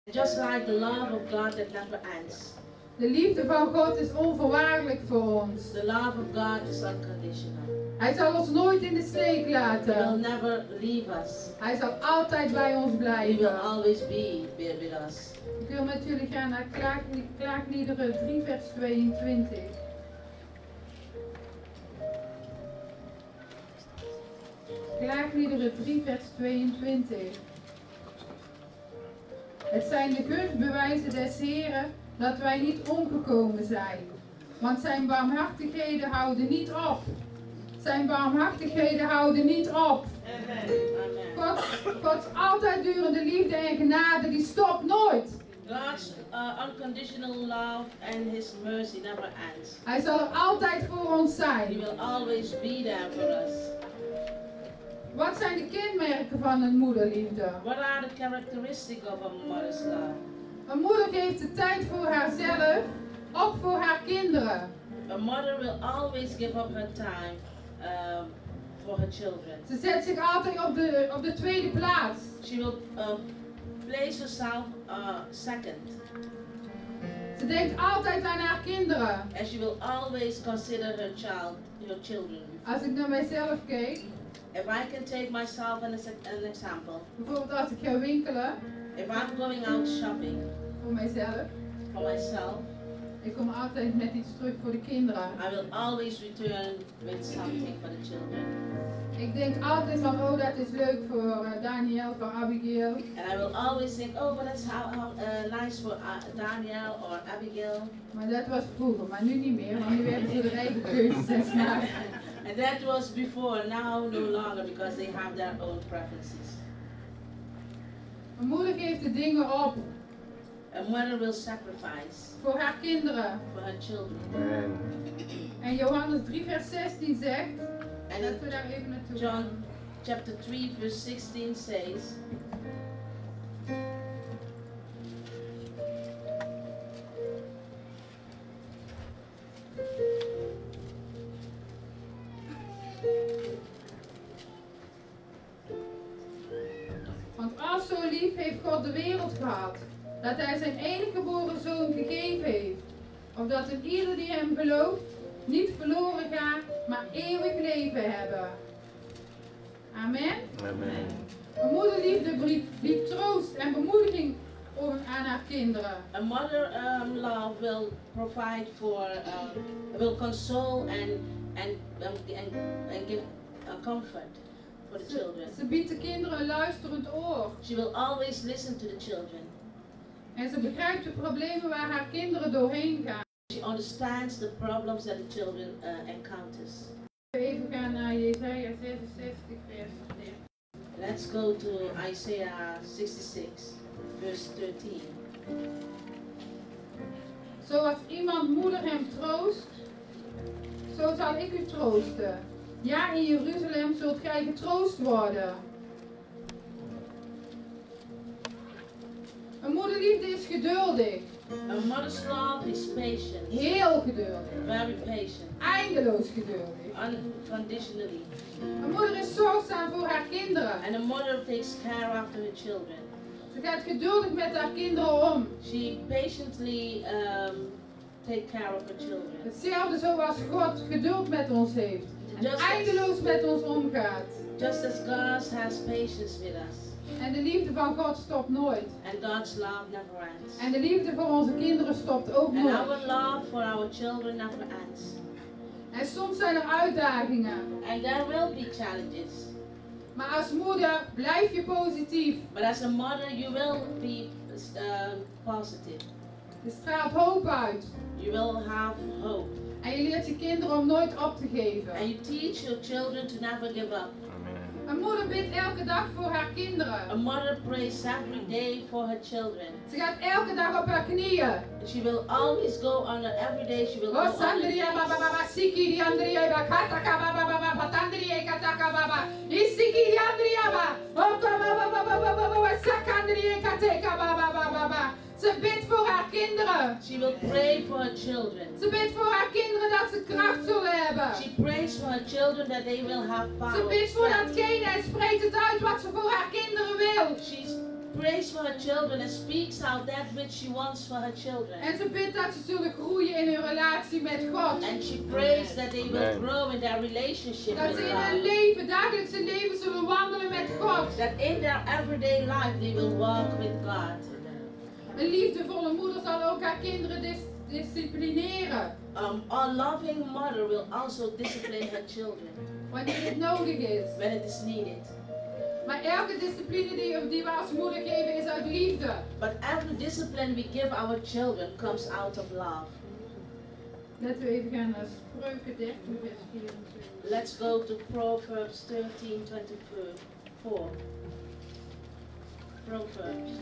Just like the love of God that never ends. De liefde van God is onvoorwaardelijk voor ons. The love of God is unconditional. Hij zal ons nooit in de steek He will laten. never leave us. Hij zal altijd bij ons He will blijven. always be with us. Ik wil met jullie gaan naar Klaagliederen 3 vers 22. Klaagliederen 3 vers 22. Het zijn de gunstbewijzen des Heren dat wij niet omgekomen zijn. Want zijn barmhartigheden houden niet op. Zijn barmhartigheden houden niet op. Amen. Gods altijd durende liefde en genade die stopt nooit. God's unconditional love and His mercy never ends. Hij zal er altijd voor ons He zijn. will always be there for us. Wat zijn de kenmerken van een moederliefde? What are the characteristics of a mother's love? Een moeder geeft de tijd voor haarzelf, ook voor haar kinderen. A mother will always give up her time for her children. Ze zet zich altijd op de tweede plaats. She will place herself second. Ze denkt altijd aan haar kinderen. And she will always consider her children. Als ik naar mijzelf kijk, If I can take myself as an example, bijvoorbeeld als ik ga winkelen, if I'm going out shopping voor mijzelf, for myself, ik kom altijd met iets terug voor de kinderen. I will always return with something for the children. Ik denk altijd van, oh dat is leuk voor Daniel, voor Abigail. And I will always think, oh, but that's nice for Daniel or Abigail. Maar dat was vroeger, maar nu niet meer, want nu hebben ze hun eigen keuzes en smaak. And that was before, now no longer, because they have their own preferences. Mijn moeder geeft de dingen op A mother will sacrifice voor haar kinderen. for her children. Amen. En Johannes 3 vers 16 zegt, And dat we daar even naartoe John gaan. chapter 3 verse 16 says, Want als zo lief heeft God de wereld gehad, dat hij zijn enige geboren zoon gegeven heeft. Opdat een ieder die hem gelooft, niet verloren gaat, maar eeuwig leven hebben. Amen. Amen. Een moederliefde biedt troost en bemoediging aan haar kinderen. a mother love will provide for, will console and give comfort for the children. Ze biedt de kinderen een luisterend oor. She will always listen to the children. En ze begrijpt de problemen waar haar kinderen doorheen gaan. She understands the problems that the children encounters. Even gaan naar Jesaja 66 vers 13. Let's go to Isaiah 66 verse 13. Zoals iemand moeder hem troost, zo zal ik u troosten. Ja, in Jeruzalem zult gij getroost worden. Een moederliefde is geduldig, A mother's love is patient, heel geduldig, very patient, eindeloos geduldig. unconditionally. Een moeder is zorgzaam voor haar kinderen. And a mother takes care after her children. Ze gaat geduldig met haar kinderen om. She patiently take care of her children. Hetzelfde zoals God geduld met ons heeft. En eindeloos met ons omgaat. Just as God has patience with us. En de liefde van God stopt nooit. And God's love never ends. En de liefde voor onze kinderen stopt ook And nooit. our love for our children never ends. En soms zijn er uitdagingen. And there will be challenges. Maar als moeder blijf je positief. But as a mother, you will be positive. Je straalt hoop uit. You will have hope. En je leert je kinderen om nooit op te geven. And you teach your children to never give up. Een moeder bidt elke dag voor haar A kinderen. mother prays every day for her children. Ze gaat elke dag op haar knieën. And she will always go on every day. She will go Oh, on her Sandria baba knees. baba siki di Andrea baba kataka baba baba patandria kataka baba isiki di Andrea baba oh baba baba baba baba sakandria kateka baba baba baba. Ze bidt voor haar kinderen. She will pray for her children. Ze bidt voor haar kinderen dat ze kracht zullen hebben. She prays for her children that they will have power. Ze bidt voor strength. datgene en spreekt het uit wat ze voor haar kinderen wil. She prays for her children and speaks out that which she wants for her children. En ze bidt dat ze zullen groeien in hun relatie met God. And she prays that they will Amen. grow in their relationship Dat with ze in hun God. leven, dagelijkse leven zullen wandelen met God. That in their everyday life they will walk with God. Een liefdevolle moeder zal ook haar kinderen disciplineren. A loving mother will also discipline her children Wanneer dit nodig is. when it is needed. Maar elke discipline die we als moeder geven is uit liefde. But every discipline we give our children comes out of love. Laten we even gaan naar Spreuken 13 vers 24. Let's go to Proverbs 13:24. Proverbs.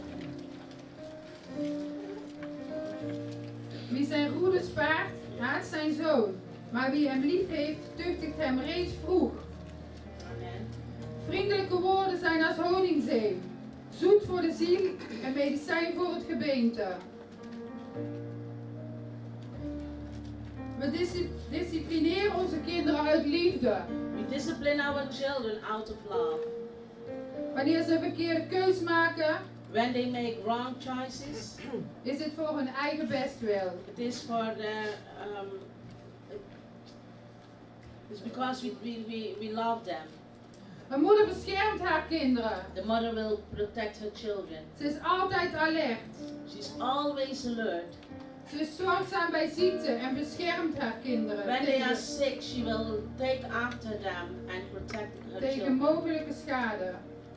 Wie zijn roede spaart, haat zijn zoon. Maar wie hem lief heeft, tuchtigt hem reeds vroeg. Amen. Vriendelijke woorden zijn als honingzeem. Zoet voor de ziel en medicijn voor het gebeente. We disciplineren onze kinderen uit liefde. We discipline our children out of love. Wanneer ze een verkeerde keus maken, When they make wrong choices, is het voor hun eigen bestwil. it is for their it's because we love them. Een moeder beschermt haar kinderen. The mother will protect her children. Ze is altijd alert. She's always alert. Ze is zorgzaam bij ziekte en beschermt haar kinderen When they are sick, she will take after them and protect her tegen children mogelijke schade.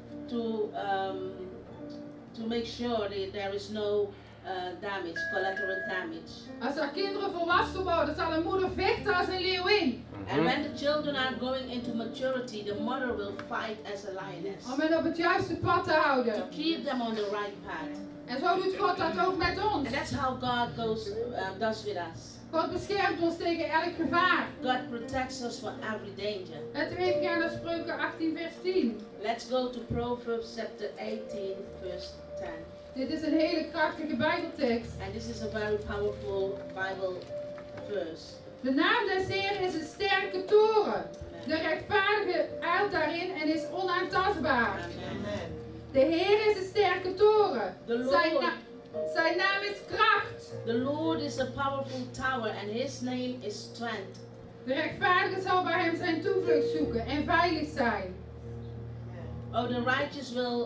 to make sure that there is no damage, collateral damage. Als haar kinderen volwassen worden, zal een moeder vechten als een leeuwin. And when the children are going into maturity, the mother will fight as a lioness Om hen op het juiste pad te to houden. keep them on the right path. En zo doet God dat ook met ons. And that's how God does with us. God beschermt ons tegen elk gevaar. God protects us from every danger. Laten we even gaan naar Spreuken 18 vers 10. Let's go to Proverbs chapter 18, verse 10. Dit is een hele krachtige Bijbeltekst. And this is a very powerful Bible verse. De naam des Heeren is een sterke toren. De rechtvaardige eilt daarin en is onaantastbaar. Amen. De Heer is een sterke toren. The Lord- Zijn naam is kracht. The Lord is a powerful tower and his name is strength. De rechtvaardige zal bij hem zijn toevlucht zoeken en veilig zijn. Oh, the righteous will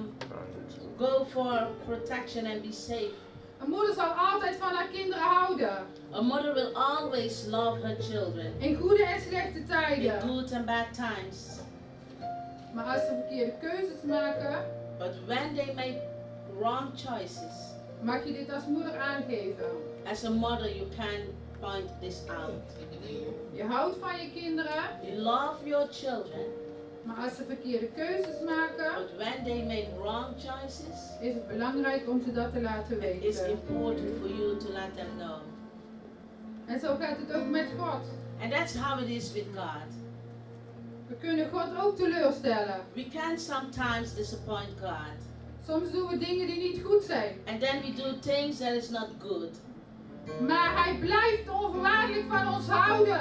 go for protection and be safe. Een moeder zal altijd van haar kinderen houden. A mother will always love her children In goede en slechte in tijden. good and bad times. Maar als ze verkeerde keuzes maken, But when they make wrong choices, mag je dit als moeder aangeven. as a mother you can point this out. Je houdt van je kinderen, You love your children, maar als ze verkeerde keuzes maken, but when they make wrong choices, is het belangrijk om ze dat te laten it is weten. important for you to let them know. En zo gaat het ook met God. And that's how it is with God. We kunnen God ook teleurstellen. We can sometimes disappoint God. Soms doen we dingen die niet goed zijn. And then we do things that is not good. Maar hij blijft onvoorwaardelijk van ons But houden.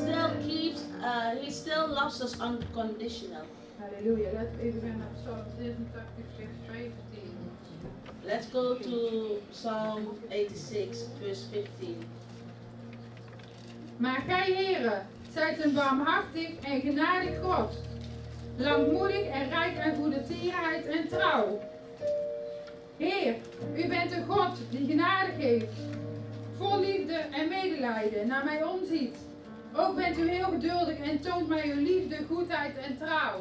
he still loves us unconditional. Halleluja. Laten we even gaan naar Psalm 86, vers 15. Let's go to Psalm 86, verse 15. Maar gij, Heere, zijt een barmhartig en genadig God. Langmoedig en rijk aan goede tierenheid en trouw. Heer, u bent een God die genade geeft. Vol liefde en medelijden naar mij omziet. Ook bent u heel geduldig en toont mij uw liefde, goedheid en trouw.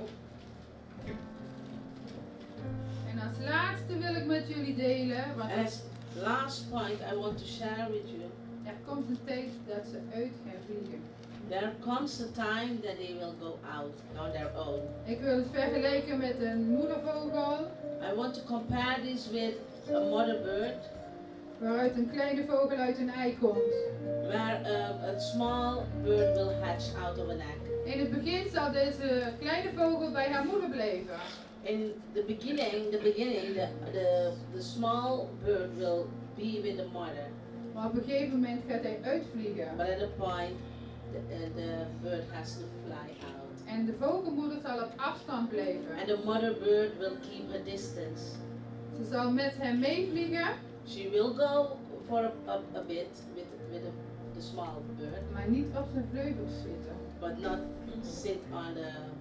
En als laatste wil ik met jullie delen, want As last point I want to share with you, er komt een tijd dat ze uit gaan vliegen. there comes a time that they will go out on their own. Ik wil het vergelijken met een moedervogel, I want to compare this with a mother bird, waaruit een kleine vogel uit een ei komt. where a small bird will hatch out of an egg. In het begin zal deze kleine vogel bij haar moeder blijven. In the beginning, the small bird will be with the mother, Maar op een gegeven moment gaat hij uitvliegen. but at a point, the bird has to fly out. En de vogelmoeder zal op afstand blijven. And the mother bird will keep her distance. Ze zal met hem meevliegen, She will go for a bit with the small bird, maar niet op zijn vleugels zitten. but not sit on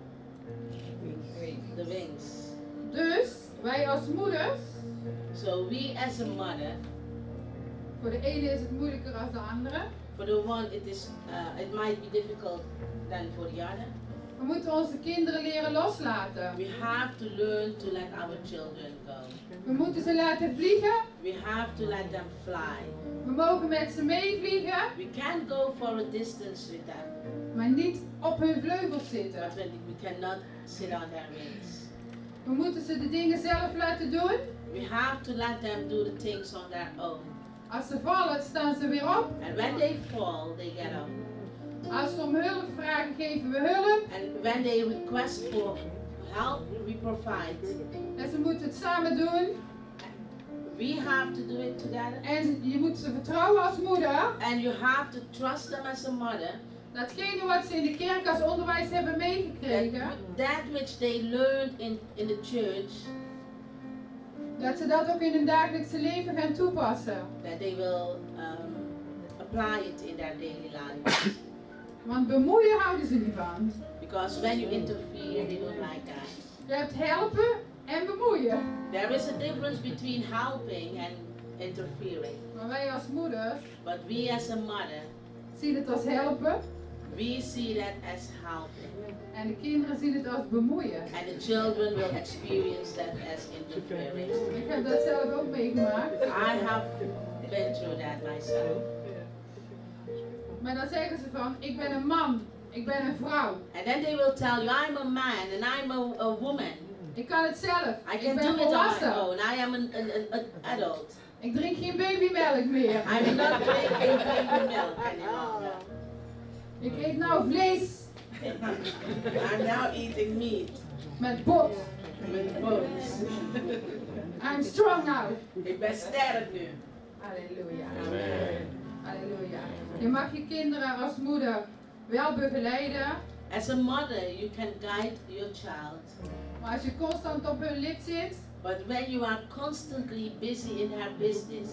the wings. Dus wij als moeders, So we as a mother, voor de ene is het moeilijker dan de andere. for the one it might be difficult than for the other. We moeten onze kinderen leren loslaten. We have to learn to let our children go. We moeten ze laten vliegen. We have to let them fly. We mogen met ze meevliegen, We can't go for a distance with them, maar niet op hun vleugels zitten. but we cannot sit on their wings. We moeten ze de dingen zelf laten doen. We have to let them do the things on their own. Als ze vallen, staan ze weer op. And when they fall, they get up. Als ze om hulp vragen, geven we hulp. And when they request for help, we provide. En ze moeten het samen doen. We have to do it together. En je moet ze vertrouwen als moeder. And you have to trust them as a mother. Datgene wat ze in de kerk als onderwijs hebben meegekregen, That which they learned in the church, dat ze dat ook in hun dagelijkse leven gaan toepassen. that they will apply it in their daily life. Want bemoeien houden ze niet van. Because when you interfere, they don't like that. Je hebt helpen en bemoeien. There is a difference between helping and interfering. Maar wij als moeders But we as a mother, zien het als helpen. we see that as helping. En de kinderen zien het als bemoeien. And the children will experience that as interfering. Ik heb dat zelf ook meegemaakt. I have been through that myself. Maar dan zeggen ze van, ik ben een man, ik ben een vrouw. And then they will tell you, I'm a man and I'm a woman. Ik kan het zelf. I Ik can ben do it on my volwassen. own. I am an adult. Ik drink geen babymelk meer. I'm not drinking baby milk anymore. Ik eet nou vlees I'm now eating meat met bot. with bones. I'm strong now. Ik ben sterk nu. Halleluja. Amen. Halleluja. Je mag je kinderen als moeder wel begeleiden. As a mother, you can guide your child. Maar als je constant op hun lip zit, But when you are constantly busy in her business,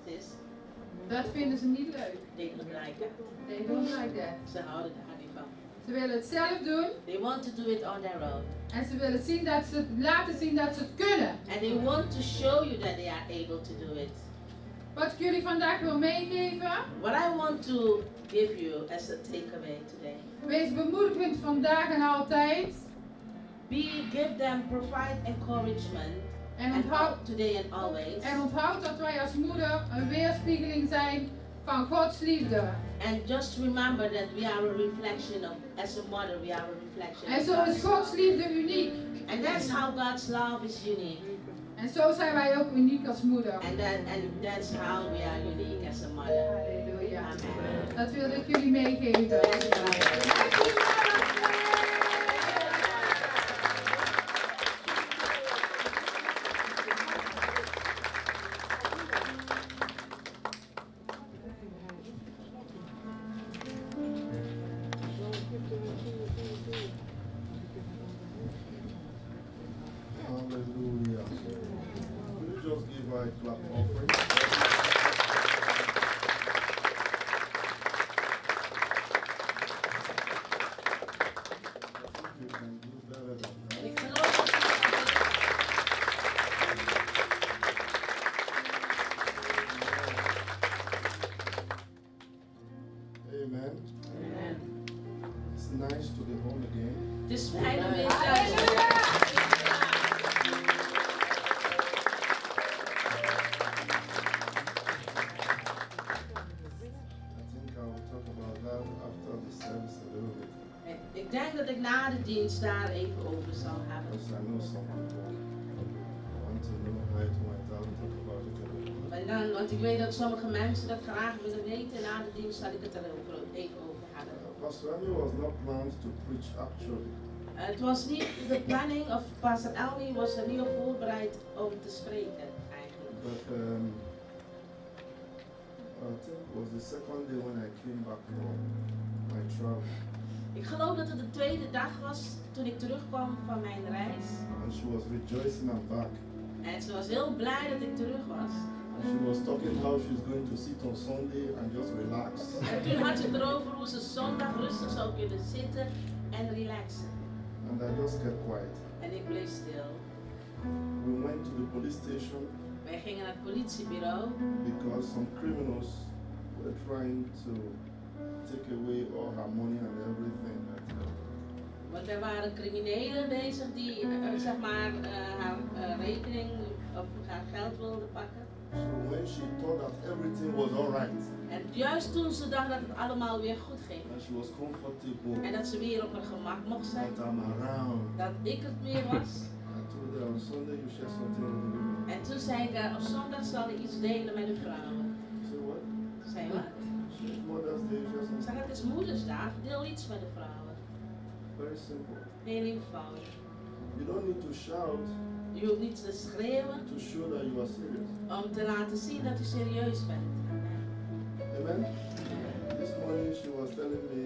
dat vinden ze niet leuk. they don't like that. They don't like that. Ze houden daar niet van. Ze willen het zelf doen They want to do it on their own. en ze willen zien dat ze laten zien dat ze het kunnen. And they want to show you that they are able to do it. Wat ik jullie vandaag wil meegeven, What I want to give you as a takeaway today. wees bemoedigend vandaag en altijd. Give them, provide encouragement. En And onthoud, today and always. en onthoud dat wij als moeder een weerspiegeling zijn van Gods liefde. And just remember that we are a reflection of, as a mother, we are a reflection En of zo is God's Gods liefde uniek. And that's how God's love is unique. En zo zijn wij ook uniek als moeder. And that's how we are unique as a mother. Halleluja. Amen. Dat wilde ik jullie meegeven. Hallelujah. Will you just give a clap offering? You can do better than that. Ik geloof dat Amen. It's nice to be home again. het is fijn om weer thuis te Halleluja. I think I will talk about that after the service a little bit. zijn. Ik denk dat ik na de dienst daar even over zal hebben. Because I know some people want to know how it went. I will talk about it a little bit. Maar dan, want ik weet dat sommige mensen dat graag willen weten. Na de dienst zal ik het er even over hebben. Pastor Emmy was not planned to preach actually. Het was niet de planning of Pastor Elmi was er niet op voorbereid om te spreken eigenlijk. But I think it was the second day when I came back from my travel. Ik geloof dat het de tweede dag was toen ik terugkwam van mijn reis. And she was rejoicing I'm back. En ze was heel blij dat ik terug was. And she was talking how she's going to sit on Sunday and just relax. En toen had ze het erover hoe ze zondag rustig zou kunnen zitten en relaxen. And I just kept quiet. En ik bleef stil. We went to the police station Wij gingen naar het politiebureau, because some criminals were trying to take away all her money and everything. want er waren criminelen bezig die zeg maar haar rekening of haar geld wilden pakken. So when she thought that everything was alright En juist toen ze dacht dat het allemaal weer goed ging and she was comfortable en dat ze weer op haar gemak mocht zijn, that I'm around, dat ik het weer was. I told her on Sunday you share something with the women. En toen zei ik, op zondag zal ik iets delen met de vrouwen. She said, what? Zei wat? She said, Mother's Day, you share Ik something. zeg, het is moedersdag, deel iets met de vrouwen. Very simple. Heel eenvoudig. You don't need to shout Je hoeft niet te schreeuwen to show that you are serious. om te laten zien dat u serieus bent. Amen? This morning she was telling me,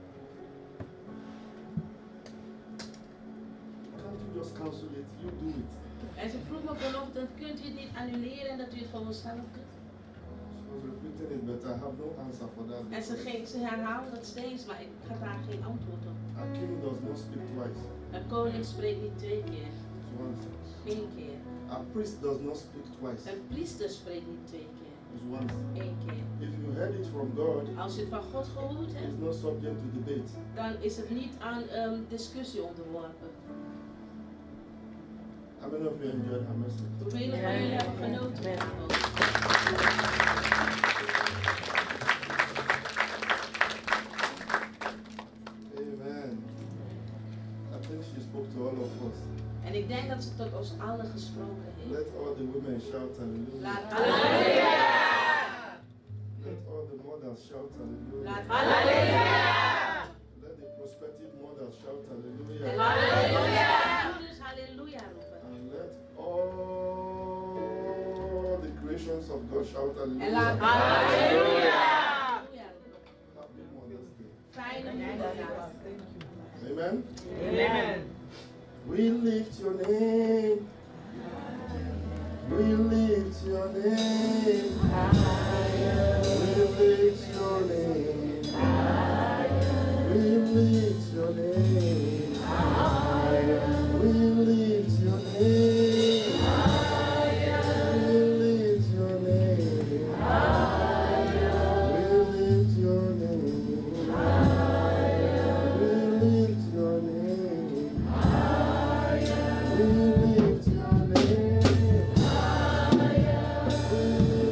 can't you just cancel it? You do it. En ze vroeg me vanochtend, kunt u het niet annuleren en dat u het gewoon zelf kunt? She was repeating it, but I have no answer for that. En ze herhaalde dat steeds, maar ik had daar geen antwoord op. A king does not speak twice. Een koning spreekt niet 2 keer, It's once. geen keer. A priest does not speak twice. Een priester spreekt niet 2 keer, It's once. 1 keer. If you heard it from God, Als je het van God gehoord hebt, it's not subject to debate. dan is het niet aan discussie onderworpen. How many of you enjoyed her message? Hoeveel van jullie hebben genoten van haar boodschap? Amen. I think she spoke to all of us. En ik denk dat ze tot ons allen gesproken heeft. Let all the women shout hallelujah. Laat Let all the mothers shout hallelujah. Laat Let the prospective mothers shout En hallelujah. laat de moeders halleluja roepen. And let all the creations of God shout En laat hallelujah. halleluja roepen. Happy Mother's Day. Fijne moederdag. Amen. Amen. We lift your name. We lift your name. We lift your name. We lift your name. We lift your name. We lift your name. We lift your name. We lift your name. We lift your name. We lift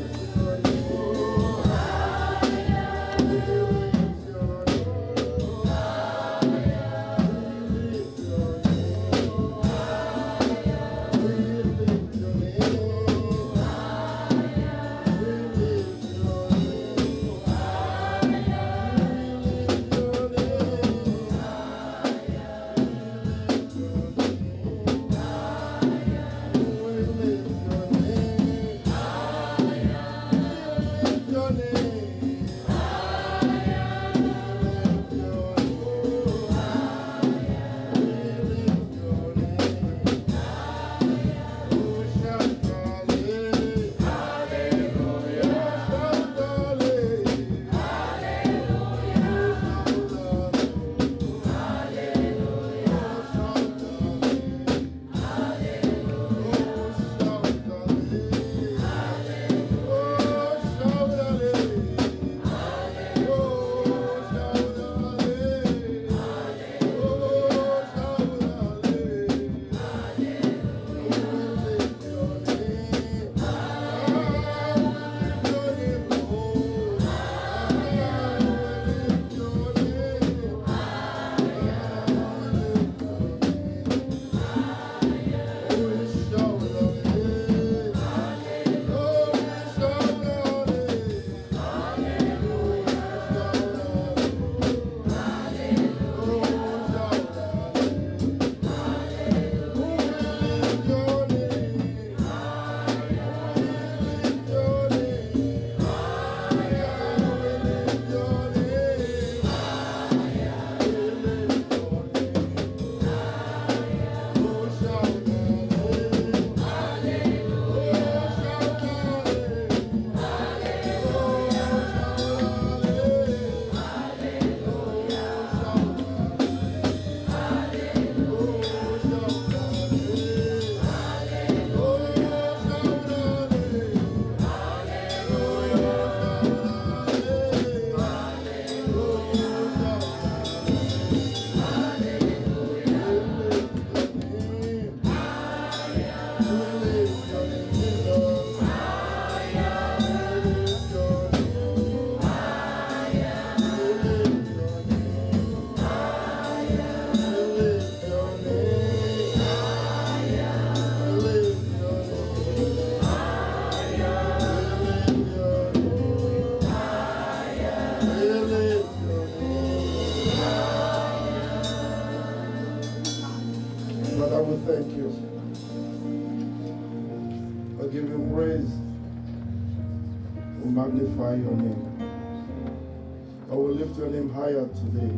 We magnify your name. I will lift your name higher today.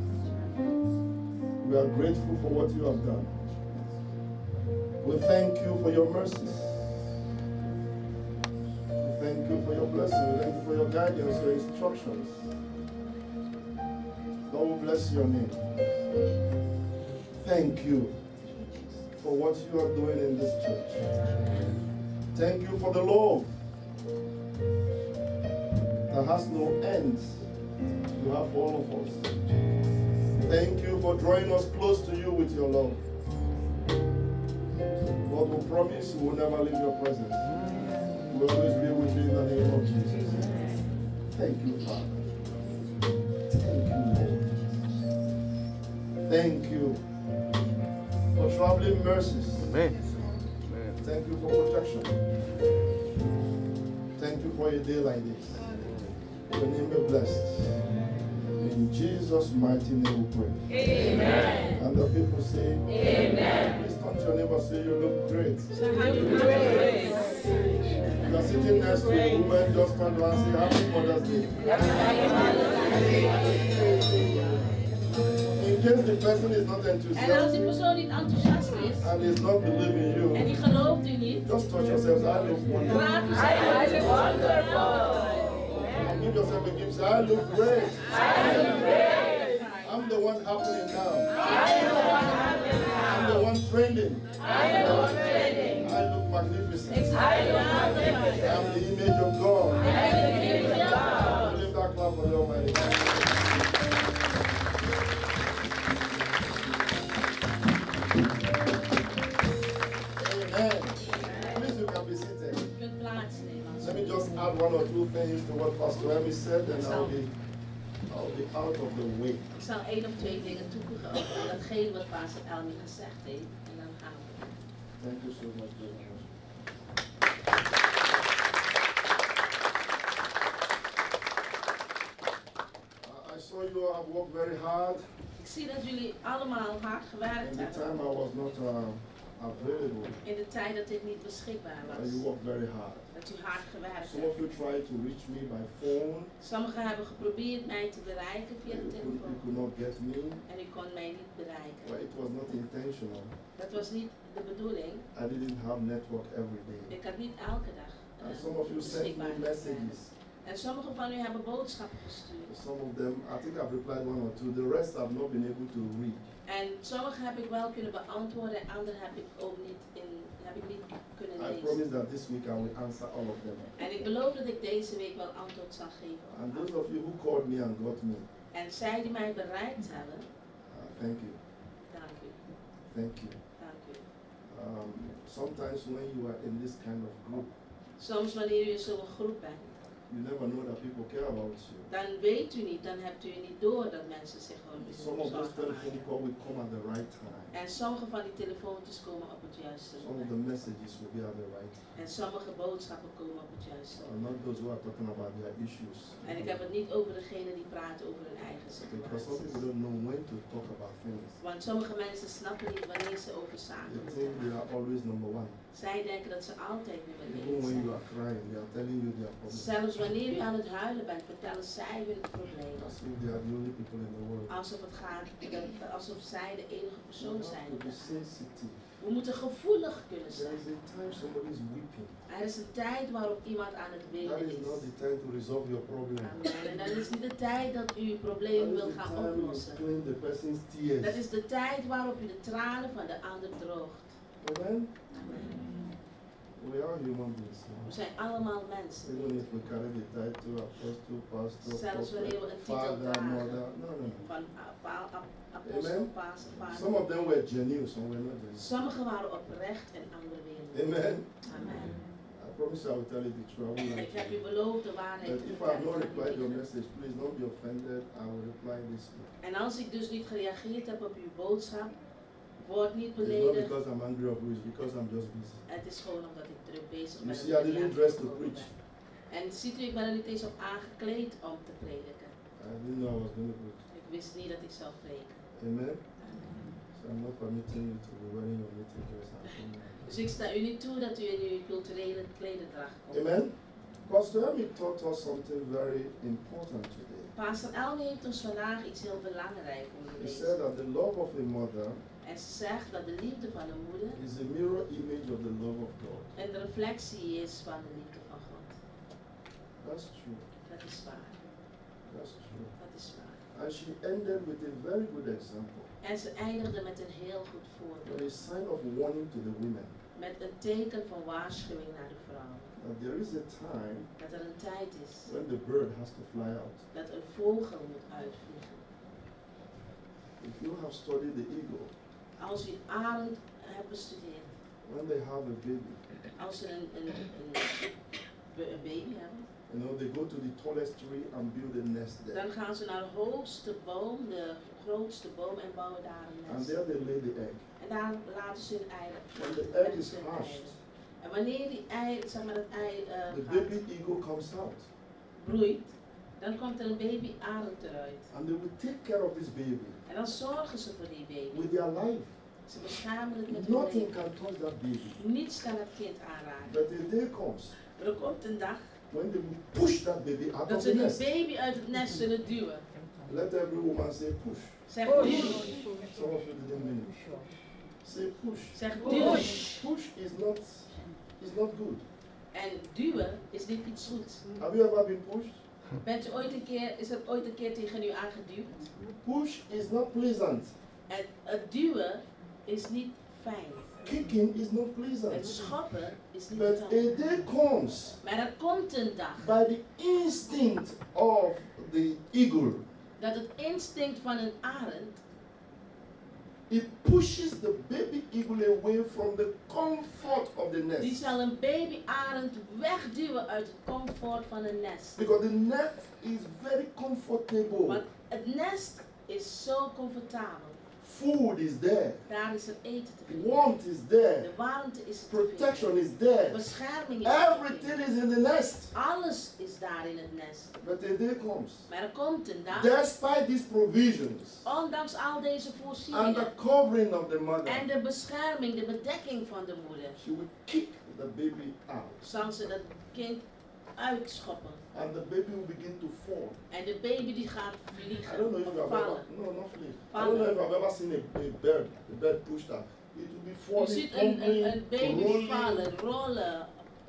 We are grateful for what you have done. We thank you for your mercies. We thank you for your blessing. We thank you for your guidance, your instructions. Lord, we bless your name. Thank you for what you are doing in this church. Thank you for the love that has no ends you have for all of us. Thank you for drawing us close to you with your love. Lord, we promise we will never leave your presence. We will always be with you in the name of Jesus. Thank you, Father. Thank you, Lord. Thank you for traveling mercies. Amen. Thank you for protection. Thank you for a day like this. Your name be blessed. In Jesus' mighty name we pray. Amen. And the people say, Amen. Please turn to your neighbor and say, you look great. Great. You are sitting next to a woman, just turn to her and say, Happy Mother's Day. In case the person is not En als die enthusiastic persoon niet enthousiast is and is not believing en you, die gelooft u niet, just touch yourself. I look wonderful. raak u zijn wonderful. And give yourself a gift. Say, I look great. I'm the one happening now. I'm the one trending. I look magnificent. I'm the image of God. Lift that clap for the Almighty God. Amen. Please, you can be seated. Je kunt plaatsnemen. Let me just add one or two things to what Pastor Emmy said, and I'll be out of the way. Ik zal 1 of 2 dingen toevoegen over datgene wat Pastor Elmi gezegd heeft. En dan gaan we. Thank you so much, brother. I saw you have worked very hard. Ik zie dat jullie allemaal hard gewerkt In the hebben. time I was not available, In de tijd dat dit niet beschikbaar was. you worked very hard. Dat u hard gewerkt Some hebt. of you tried to reach me by phone. Sommigen hebben geprobeerd mij te bereiken via de You telefoon. could not get me. En u kon mij niet bereiken. But it was not intentional. Dat was niet de bedoeling. I didn't have network every day. Ik had niet elke dag And some of you sent me messages. En sommigen van u hebben boodschappen gestuurd. Some of them, I think I've replied one or two. The rest I've not been able to read. En sommige heb ik wel kunnen beantwoorden en andere heb ik ook niet kunnen I lezen. promise that this week I will answer all of them. En ik beloof dat ik deze week wel antwoord zal geven. op And alle. those of you who called me and got me, En zij die mij bereikt hebben, thank you. dank u, Thank you. dank u. Sometimes when you are in this kind of group, Soms wanneer u in zo'n groep bent, you never know that people care about you. dan weet u niet, dan hebt u niet door dat mensen zich om u Some of those zorgen telephone maken. calls will come at the right time. En sommige van die telefoontjes komen op het juiste Some of moment. the messages will be at the right time. En sommige boodschappen komen op het juiste moment. Not those who are talking about their issues. En ik heb het niet over degenen die praten over hun eigen Because some people situaties. don't know when to talk about things. Want sommige mensen snappen niet wanneer ze over They zaken think moeten they are always number one. Zij denken dat ze altijd nummer Even 1 when you zijn. are crying, they are telling you their problems. Zelfs wanneer u aan het huilen bent, vertellen zij hun problemen. As if they are the only people in the world. Alsof het gaat, alsof zij de enige You persoon have zijn. to be sensitive. We moeten gevoelig kunnen There zijn. is a time somebody is weeping. Er is een tijd waarop iemand aan het That wenen is not is. the time to resolve your problem. Amen. En dat is niet de tijd dat u uw That probleem is wilt the gaan time you oplossen. clean the person's tears. Dat is de tijd waarop u de tranen van de ander droogt. Amen. Amen. We are human beings. We zijn allemaal mensen. Even if we carry the title apostle, pastor, Zelfs wanneer we een prophet, titel father, dragen. mother. No, no, no. Van apostel, Amen. pastor, Some vader. of them were genuine, some were not genuine. Sommigen waren oprecht en anderen weer niet. Amen. Amen. I promise I will tell you the truth. I won't lie Ik to heb you. u beloofd de waarheid But te if I have not vertellen. replied your message, please don't be offended. I will reply this week. En als ik dus niet gereageerd heb op uw boodschap, word niet It's not beledigd. because I'm angry of you, it's because I'm just busy. Het is gewoon omdat ik druk bezig You ben. see, I didn't dress to preach. En ziet u, ik ben er niet eens op aangekleed om te prediken. I didn't know I was going to preach. Ik wist niet dat ik zou prediken. Amen. So I'm not permitting you to be wearing your meeting dress. Dus ik sta u niet toe dat u in uw culturele klederdracht komt. Amen. Pastor Emmy taught us something very important today. Pastor Elmi heeft ons vandaag iets heel belangrijks He onderwezen. said that the love of a mother En ze zegt dat de liefde van de moeder is a mirror image of the love of God. een reflectie is van de liefde van God. That's true. Dat is waar. That's true. Dat is waar. And she ended with a very good example, En ze eindigde met een heel goed voorbeeld. a sign of warning to the women Met een teken van waarschuwing naar de vrouwen. that there is a time Dat er een tijd is when the bird has to fly out. dat een vogel moet uitvliegen. If you have studied the eagle, Als je een arend hebt bestudeerd, when they have a baby, als ze een baby hebben, you know, they go to the tallest tree and build a nest there. dan gaan ze naar de hoogste boom, de grootste boom en bouwen daar een And nest. there they lay the egg. En daar laten ze hun eieren. When the egg is hatched, En wanneer die ei, zeg maar het ei the gaat baby eagle comes out. broeit, dan komt er een baby arend eruit. And they will take care of this baby En dan zorgen ze voor die baby. with their life. Ze beschermen het met hun Nothing leven. can touch that baby. Niets kan het kind aanraken. But a day comes Maar er komt een dag when they will push that baby out dat of ze the die nest. baby uit het nest zullen duwen. Let every woman say push. Zeg duwen. Some of you didn't mean it. Say push. Zeg duwen. Push is not good. En duwen is niet iets goeds. Have you ever been pushed? Is er ooit een keer tegen u aangeduwd? Push is not pleasant. En het duwen is niet fijn. Kicking is not Het pleasant. schoppen is niet But a fijn. day comes Maar er komt een dag by the instinct of the eagle. dat het instinct van een arend, It pushes the baby eagle away from the comfort of the die nest. zal een baby arend wegduwen uit het comfort van een nest. Because the nest is very comfortable. Want het nest is zo comfortabel. Food is there. Daar is er eten te vinden. Warmth is De there. warmte is te Protection vinden. is there. Bescherming is te Everything vinden. is in the nest. Alles is daar in het nest. But a day comes. Maar er komt een dag, Despite these provisions ondanks al deze and the voorzieningen covering of the mother, en de bescherming, de bedekking van de moeder, she will kick the baby out. zal ze dat kind uitschoppen. And the baby will begin to fall. En de baby die gaat I don't vliegen know if you of have ever, vallen. no, not flee. I don't know if I've ever seen a bird pushed out. It will be Je falling, ziet tumbling, een baby rolling. vallen, rollen.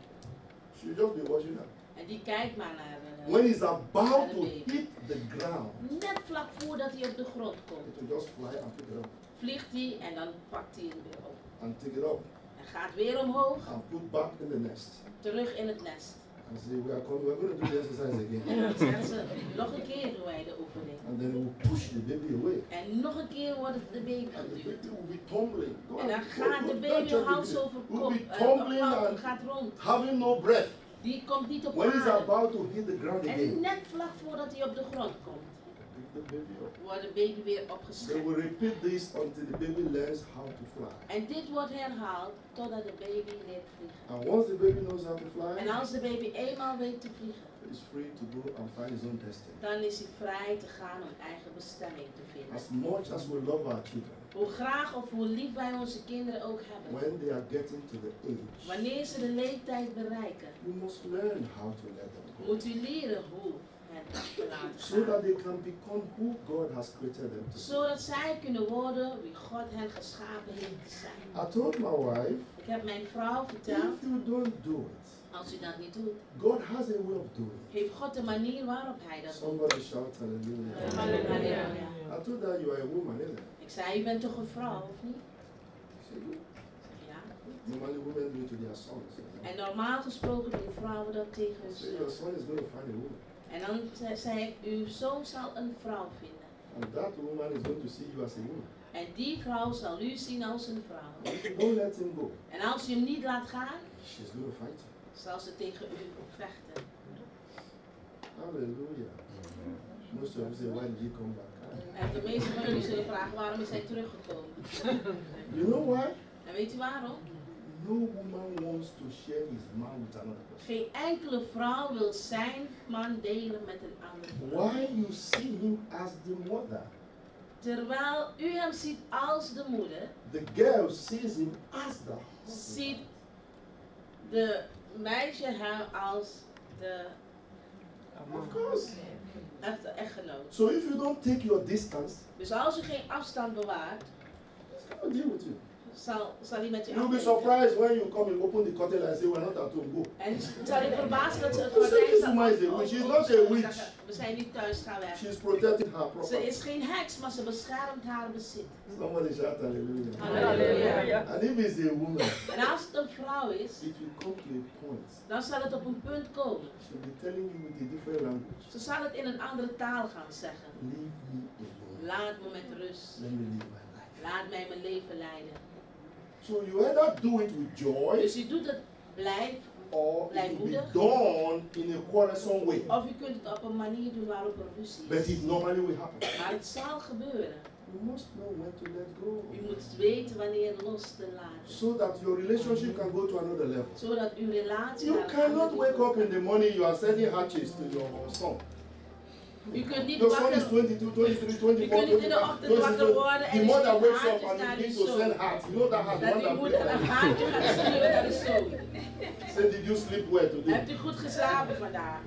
She will just be watching her. En die kijkt maar naar When he's about the to baby. hit the ground, net vlak voordat hij op de grond it komt, will just fly and pick it up. vliegt hij en dan pakt hij hem weer op. And take it up En gaat weer omhoog, and put back in the nest. terug in het nest. And say, we're going to do the exercise En again. dan zeggen ze, nog een keer doen wij de oefening. And then we'll push the baby away. En nog een keer wordt het de baby And the geduwd. baby will be tumbling. Go En dan and- gaat de go baby check hals the over baby. kop, Will be tumbling and gaat rond. having no breath. Die komt niet op When he's adem. about to hit the ground En again, net vlak voordat hij op de grond komt, pick the baby up. wordt de baby weer They opgeschrikt. will repeat this until the baby learns how to fly. En dit wordt herhaald totdat de baby leert vliegen. And once the baby knows how to fly, En als de baby eenmaal weet te vliegen, he's free to go and find his own destiny. dan is hij vrij te gaan om eigen bestemming te vinden. As much as we love our children, Hoe graag of hoe lief wij onze kinderen ook hebben, when they are getting to the age, wanneer ze de leeftijd bereiken, you must learn how to let them go. moet u leren hoe hen te laten So that gaan. they can become who God has created them to be. Zodat zij kunnen worden wie God hen geschapen heeft te zijn. I told my wife, Ik heb mijn vrouw verteld, if you don't do it, als u dat niet doet, God has a way of doing it. heeft God de manier waarop hij dat doet. Somebody shout hallelujah. Halleluja. I told her you are a woman, isn't it? Ik zei, u bent toch een vrouw, of niet? She said, "No." Ja. Normally women do it to their sons. En normaal gesproken doen vrouwen dat tegen hun So your zoon. son is going to find a woman. En dan zei ik, uw zoon zal een vrouw vinden. And that woman is going to see you as a woman. En die vrouw zal u zien als een vrouw. If you don't let him go, En als u hem niet laat gaan, she's going to fight you. zal ze tegen u vechten. Hallelujah. Most of you say, why did he come back? En de meeste van jullie zullen vragen, waarom is hij teruggekomen? You know why? En weet u waarom? No woman wants to share his man with another person. Geen enkele vrouw wil zijn man delen met een andere vrouw. Why you see him as the mother? Terwijl u hem ziet als de moeder, The girl sees him as the husband. ziet de meisje hem als echte, Of course. echte echtgenoot. So if you don't take your distance, Dus als u geen afstand bewaart, it's gonna deal with you. zal hij met u You'll be afrekenen. surprised when you come and open the curtain and say, we're not at home, go. En zal je verbazen dat ze het Who said gordijn this zal woman is a witch? She's not a zeggen, witch. we zijn niet thuis, gaan weg. She's protecting her Ze property. is geen heks, maar ze beschermt haar bezit. Somebody shout hallelujah. Halleluja. And if it's a woman, En als het een vrouw is, it will come to a point. dan zal het op een punt komen. She'll be telling you with a different language. Ze zal het in een andere taal gaan zeggen. Leave me alone. Laat me met rust. Let me live my life. Laat mij mijn leven leiden. So you either do it with joy Dus u doet het blij, or it will be blijmoedig. done in a quarrelsome way. Of u kunt het op een manier doen waarop er ruzie But is. it normally will happen. Maar het zal gebeuren. You must know when to let go. U moet weten wanneer los te laten. So that your relationship can go to another level. Zodat uw relatie You naar een cannot ander wake niveau up in the morning, you are sending hatches to your son. U kunt niet Your son is wakker 22, 23, U 24, kunt niet in de 25, ochtend wakker worden en The je mother stuurt wakes up haartjes and naar begins die to zoon. send hearts. You know that heart, the Dat one uw that moeder een plays. haartje gaat sturen naar de zoon. Say, did you sleep well today? Hebt u goed geslapen vandaag?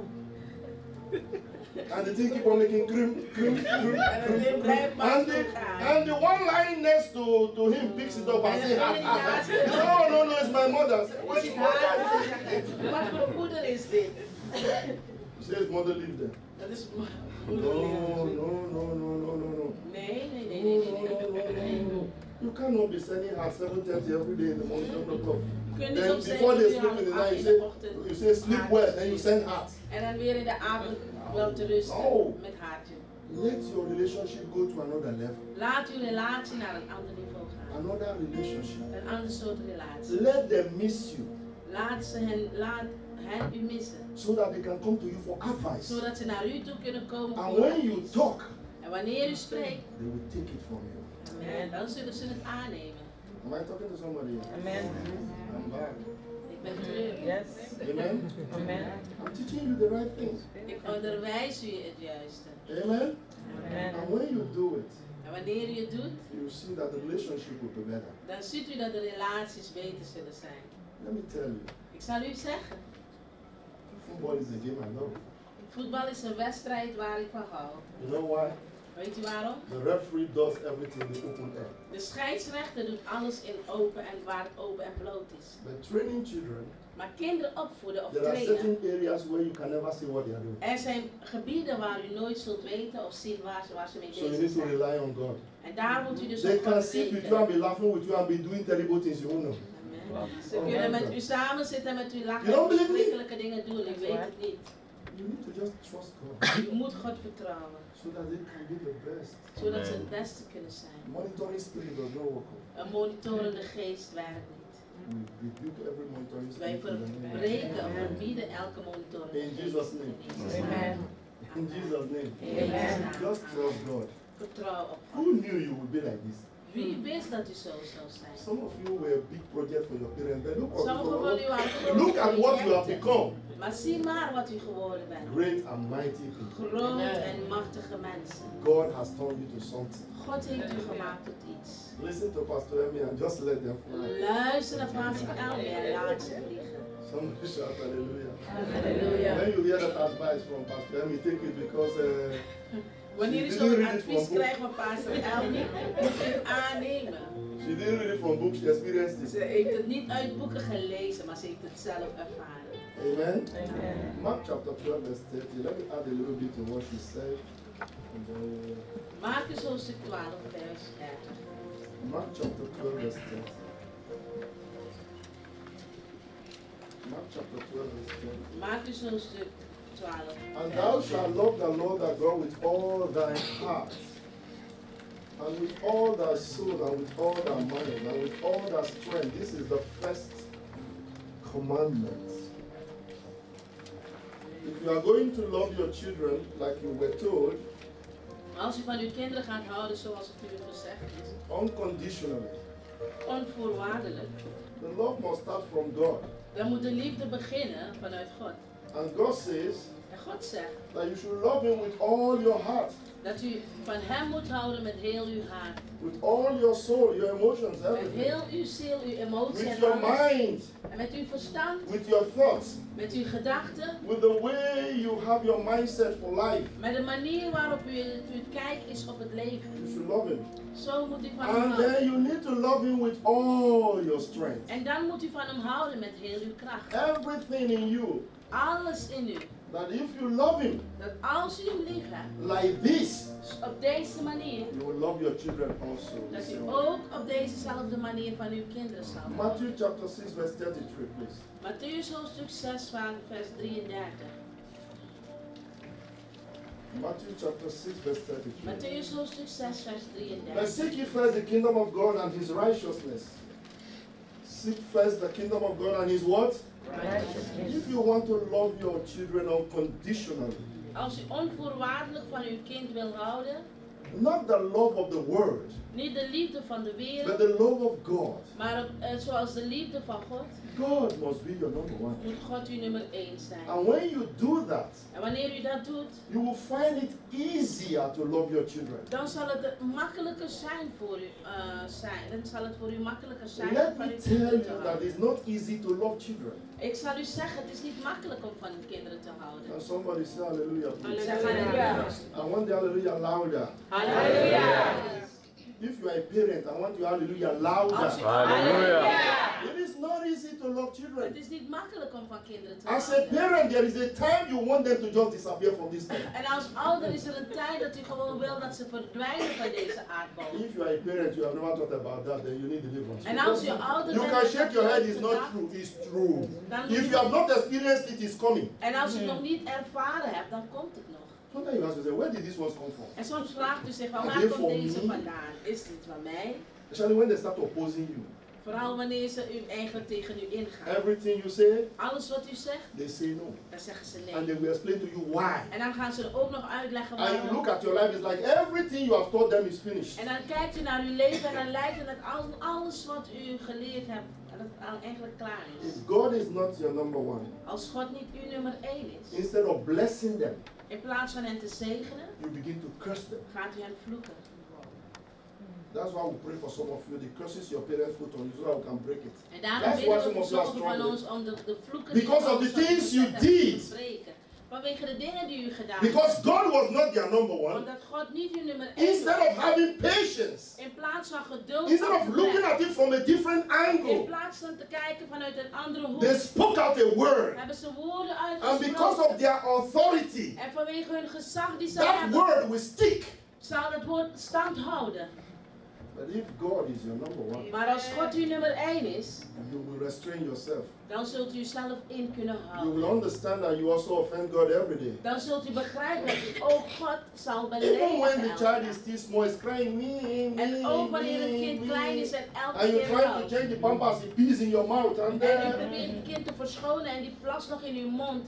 And the thing keep on making cream, cream, cream, En het cream, blijft cream. maar And doorgaan. the one lying next to him picks it up and And says, the one in the house- no, it's my mother. I say, Je "Where's ziet your mother?" haar en ze zeggen, wat voor moeder is dit? He says, mother, leave them. Dat is No, moeder. no. Nee. You cannot be sending her 7:30 every day in the morning, 7 o'clock. Je kunt niet Then om before they 7 sleep in the uur night, in you de say, ochtend you say sleep well, then you send hearts. en dan weer in de avond wel te rusten No. met haartje. Let your relationship go to another level. Laat uw relatie naar een ander niveau gaan. Another relationship. Een ander soort relatie. Let them miss you Laat hen u missen. so that they can come to you for advice. Zodat ze naar u toe kunnen komen And voor when you advies. talk, En wanneer u spreekt, they will take it from you. amen, dan zullen ze het aannemen. Am I talking to somebody here? Amen. I'm back. Ik ben terug. Yes. Amen? Amen. I'm teaching you the right things. Ik onderwijs u het juiste. Amen? Amen. And when you do it, En wanneer u het doet, you see that the relationship will be better. dan ziet u dat de relaties beter zullen zijn. Let me tell you, Ik zal u zeggen, football is a game I love. voetbal is een wedstrijd waar ik van hou. You know why? Weet u waarom? The referee does everything in the open air. De scheidsrechter doet alles in open en waar het open en bloot is. But training children, Maar kinderen opvoeden of there are trainen, certain areas where you can never see what they are doing. er zijn gebieden waar u nooit zult weten of zien waar ze mee So you bezig need to zijn. rely on God. En daar moet u dus They op can God sit with you rekenen. and be laughing with you and be doing terrible things you won't know. Amen. Ze kunnen met u samen zitten, met u lachen You don't en believe me? verschrikkelijke dingen doen. Ik weet het niet. You need to just trust God U moet God vertrouwen, so that they can be the best. zodat ze het beste kunnen zijn. Monitoring spirit does not work. Een monitorende geest werkt niet. We rebuke every monitoring Wij spirit. in the name of verbreken of verbieden elke monitorende In geest. Jesus' name. Amen. In Jesus' name. Amen. Just trust God. Vertrouw op Who God. knew you would be like this? Wie wist dat u zo zou zijn? Some of you were a big project for your parents, but Sommigen van u waren look at what you have projecten. become. Maar zie maar wat u geworden bent. Great and mighty people. Groot en machtige mensen. God has turned you to something. God heeft u gemaakt tot iets. Listen to Pastor Emmy and just let them fly. Luister naar Pastor Elmi en laat ze vliegen. Somebody shout hallelujah. Halleluja. When you hear that advice from Pastor Emmy, take it because Wanneer u she zo'n didn't read it advies from krijgt van Pastor Elmi, moet u het aannemen. she didn't read it from books, she experienced it. Ze heeft het niet uit boeken gelezen, maar ze heeft het zelf ervaren. Amen. Amen. Mark chapter 12, verse 30. Let me add a little bit to what she said. And then, Marcus hoofdstuk 12, vers 30. Mark chapter 12, verse 30. Mark chapter 12, verse 30. Marcus hoofdstuk 12. And thou shalt love the Lord thy God with all thy heart, and with all thy soul, and with all thy mind, and with all thy strength. This is the first commandment. If you are going to love your children like you were told, Als u van uw kinderen gaat houden zoals het u gezegd is, unconditionally, onvoorwaardelijk, the love must start from God. dan moet de liefde beginnen vanuit God. And God says En God zegt that you should love him with all your heart, dat u van hem moet houden met heel uw hart. with all your soul, your emotions, Met everything. heel uw ziel, uw emotie With en your alles. mind, En met uw verstand, with your thoughts, met uw gedachten, with the way you have your mindset for life. met de manier waarop u kijkt is op het leven. You should love him. Zo moet u van hem And houden. then you need to love him with all your strength. En dan moet u van hem houden met heel uw kracht. Everything in you. Alles in u. That if you love him Dat als u hem lief hebt, like this, op deze manier, you will love your children also. the dat same u way. ook op dezezelfde manier van uw kinderen zal houden. Matthew chapter 6 verse 33, please. Matthäus hoofdstuk 6 van vers 33. Matthew chapter 6 verse 33. Matthäus hoofdstuk 6 vers But 33. seek ye first the kingdom of God and his righteousness. Seek first the kingdom of God and his what? If you want to love your children unconditionally, Als u onvoorwaardelijk van uw kind wil houden, not the love of the world, niet de liefde van de but wereld, the love of God, maar zoals de liefde van God, God must be your number one. moet God uw nummer 1 zijn. And when you do that, En wanneer u dat doet, you will find it easier to love your children. dan zal het makkelijker zijn voor u dan zal het voor u makkelijker zijn Let van me uw tell kinderen you te that houden. it's not easy to love children. Ik zal u zeggen, het is niet makkelijk om van uw kinderen te houden. And somebody say hallelujah, please. Zeg halleluja. I want the hallelujah louder. Halleluja. If you are a parent, I want you hallelujah louder. Als u- Halleluja. It is not easy to love Het children. is niet makkelijk om van kinderen te As a houden. parent, there is a time you want them to just disappear from this earth. En als ouder is er een tijd dat u gewoon wil dat ze verdwijnen van deze aardbol. If you are a parent, you have never thought about that, then you need deliverance. En als je ouder You bent, can dat shake je your head, hebt it's not gedacht, true, it's true. dan moet If je- you have not experienced it, it's coming. En als je het nog niet ervaren hebt, dan komt het nog. Sometimes you ask yourself, where did this one come from? En soms vraagt u zich, van Are waar they komt for deze me? vandaan? Is dit van mij? Especially when they start opposing you. Vooral wanneer ze u eigenlijk tegen u ingaan. Everything you say, Alles wat u zegt, they say no. dan zeggen ze And nee. they will explain to you why. En dan gaan ze er ook nog uitleggen And you waarom. look at your life, it's like everything you have taught them is finished. En dan kijkt u naar uw leven en dan lijkt het dat alles wat u geleerd hebt, dat het al eigenlijk klaar is. If God is not your number one, Als God niet uw nummer 1 is, instead of blessing them, in plaats van hen te zegenen, you begin to curse them. gaat u hen vloeken. That's why we pray for some of you, the curses your parents put on you so that we can break it. En daarom That's why bidden some we of you are voor sommigen van struggling. ons om de vloeken Because die of the ons things you hebben did. te breken. Vanwege de dingen die u gedaan Because hebt. God was not their number one. Omdat God niet uw nummer 1 Instead of having patience, in plaats van geduld instead of af te looking brengen, at it from a different in angle, plaats van te kijken vanuit een andere hoek, they spoke out a word. hebben ze woorden And because of uitgesproken. their authority, En vanwege hun gezag die ze that hebben, word will stick. zal het woord stand houden. But if God is your number one, Maar als God uw nummer 1 is, you will restrain yourself. dan zult u zelf in kunnen You will houden. understand that you also offend God every day. Dan zult u begrijpen dat u ook God zal Even when the beledigen. child is still small, is crying, me, En ook me, wanneer het me, kind klein is me. en elke And you keer try to huilt. change the pampers, it pees in your mouth, and En u probeert het kind te verschonen en die plas nog in uw mond.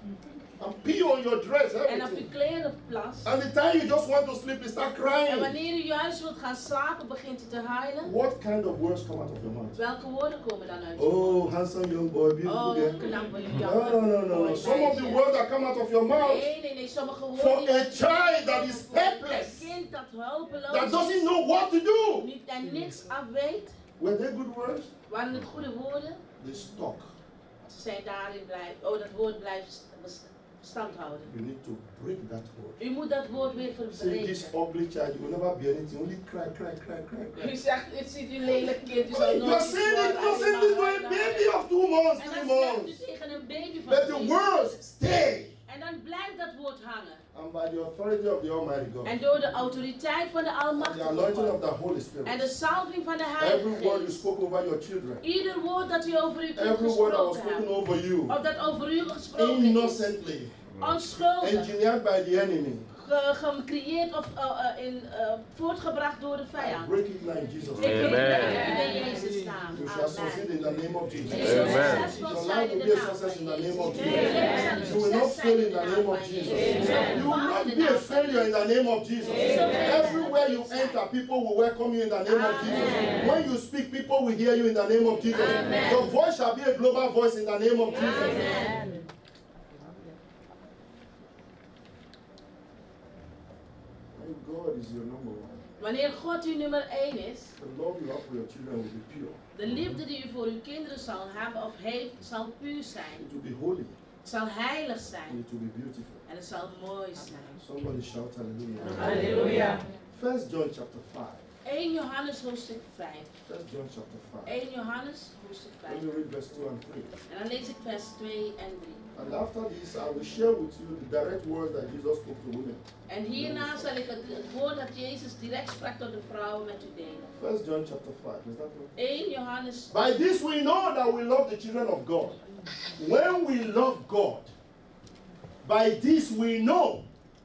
and pee on your dress, En op uw everything. kleren plas. And the time you just want to sleep, you start En crying. wanneer u juist wilt gaan slapen, begint u te huilen. What kind of words come out of your mouth? Welke woorden komen dan uit uw Oh, mond? handsome young boy, beautiful Oh, girl. knappe No, jongen. no, no, no. mooi Some of the meisje. words that come out of your mouth Nee, sommige woorden. for die- a child that is Een helpless, kind dat hulpeloos that is, doesn't know what to do. niet en niks af weet. Were they good words? Waren het goede woorden? They stuck. Ze zijn daarin blijven. Oh, dat woord blijft stand houden. You need to break that word. U moet dat woord weer Say this verbreken. ugly child, you will never be anything, only cry, cry, cry, cry, U cry. zegt, het ziet u lelijk kind, u zal You nooit are iets saying it, worden, you're saying this to a alleen maar baby huilen. of 2 months, En 3 dan zegt u months. tegen een baby van But the 2 words stay. En dan blijft dat woord hangen. And by the authority of the Almighty God, En door de autoriteit van de and the Almachtige anointing of God the Holy en Spirit, de salving van de every word Heilige you Geest, spoke over your children, ieder woord dat u over uw kind every word that was gesproken spoken hebt, over you, of dat over u gesproken is, innocently, onschuldig, engineered by the enemy, gecreëerd of voortgebracht door de I vijand. break it now in Jesus' Ik name. weet Amen. dat u in Jezus' naam. You shall succeed Amen. in the name of Jesus. Je zult Amen. succesvol Your zijn life in will de be a naam success van in the name of Jezus. Jesus. You will not fail in the name of Jesus. You will not be a failure in the name of Jesus. Everywhere you enter, people will welcome you in the name of Jesus. When you speak, people will hear you in the name of Jesus. Your voice shall be a global voice in the name of Jesus. When God is your number one, Wanneer God uw nummer 1 is, the love you have for your children will be pure. de liefde die u voor uw kinderen zal hebben of heeft, zal puur zijn. It will be holy. Het zal heilig And zijn. it will be beautiful. En het zal mooi zijn. Somebody shout hallelujah. Hallelujah. 1 John chapter 5. 1 Johannes hoofdstuk 5. 1 John chapter 5. 1 Johannes hoofdstuk 5. Let me read verse 2 and 3. En dan lees ik vers 2 en 3. And after this, I will share with you the direct words that Jesus spoke to women. En hierna zal ik het woord dat Jezus direct sprak tot de vrouwen met u delen. 1 John chapter 5. Is that right? 1 Johannes. By this we know that we love the children of God. When we love God, by this we know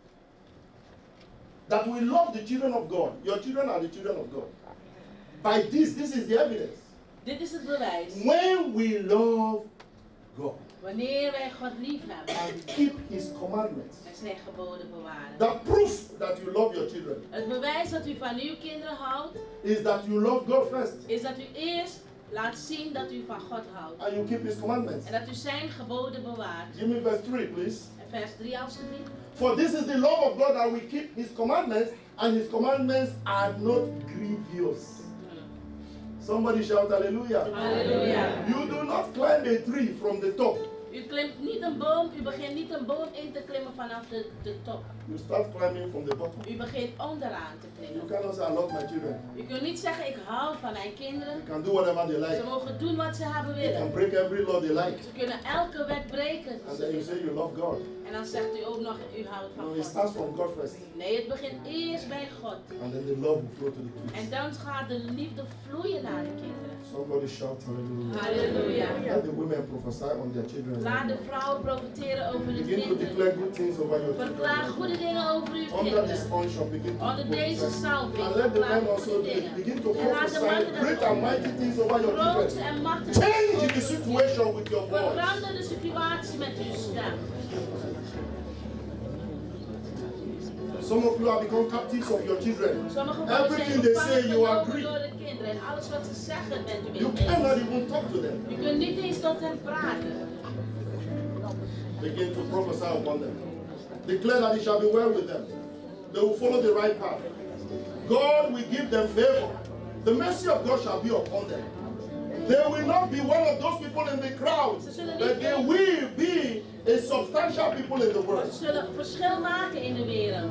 that we love the children of God. Your children are the children of God. By this is the evidence. Dit is het bewijs. When we love God Wanneer wij God lief hebben and keep His commandments. en zijn geboden bewaren. The proof that you love your children Het bewijs dat u van uw kinderen houdt, is that you love God first is dat u eerst laat zien dat u van God houdt. and you keep His commandments. En dat u zijn geboden bewaart. Give me verse 3, please. En vers 3 alsjeblieft. For this is the love of God that we keep His commandments, and His commandments are not grievous. Somebody shout hallelujah. Halleluja. You do not climb a tree from the top. U klimt niet een boom, u begint niet een boom in te klimmen vanaf de top. You start climbing from the bottom. U begint onderaan te You klimmen. cannot say I love my children. U kunt niet zeggen ik hou van mijn kinderen. They can do whatever they like. Ze mogen doen wat ze hebben They can willen. break every law they like. Ze kunnen elke wet breken. And then you say you love God. En dan zegt u ook nog u houdt van No, it God. starts from God first. Nee, het begint eerst bij God. And then the love will flow to the En kids. dan gaat de liefde vloeien naar de kinderen. Somebody shout hallelujah. Halleluja. Let the women prophesy on their children. Laat de vrouwen profiteren over de Begin to kinderen. declare good things over your Verklaar children. goede dingen over uw Under this kinderen. unction, begin to Onder deze prophesy. salving. And let the Verklaar men also goede dingen. begin to En laat de prophesy mannen great and mighty things over your grote children. en machtige Change over the uw situation with your voice. Verander de situatie met uw stem. Some of you have become captives of your children. Sommige van u zijn Everything they say, gevangen you genomen agree. door de kinderen. En alles wat ze zeggen bent u You mee cannot eens. even talk to them. U kunt niet eens tot hen praten. Begin to prophesy upon them. Declare that it shall be well with them. They will follow the right path. God will give them favor. The mercy of God shall be upon them. They will not be one of those people in the crowd, but they will be a substantial people in the Ze world. zullen verschil maken in de wereld.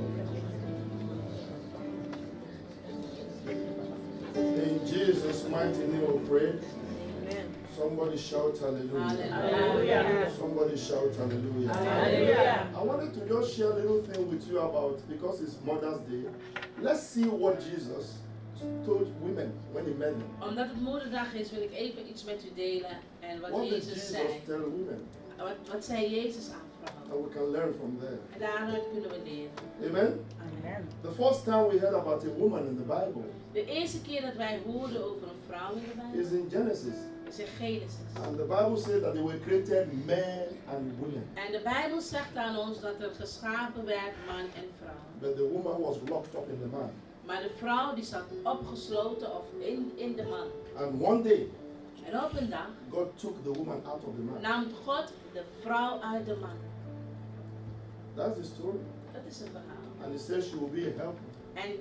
In Jesus' mighty name we pray. Somebody shout hallelujah. Halleluja. Somebody shout hallelujah. Hallelujah. I wanted to just share a little thing with you about, because it's Mother's Day. Let's see what Jesus told women when he met them. Omdat het moederdag is, wil ik even iets met u delen. En wat What did Jezus Jesus zei. tell women? Wat zei Jezus aan vrouwen? And we can learn from there. En daaruit kunnen we leren. Amen? The first time we heard about a woman in the Bible De eerste keer dat wij hoorden over een vrouw in de Bijbel is in Genesis. is in Genesis. And the Bible says that they were created men and women. En de Bijbel zegt aan ons dat er geschapen werd man en vrouw. But the woman was locked up in the man. Maar de vrouw die zat opgesloten of in de man. And one day, En op een dag God took the woman out of the man. nam God de vrouw uit de man. That's the story. Dat is een verhaal. And it says she will be a helper.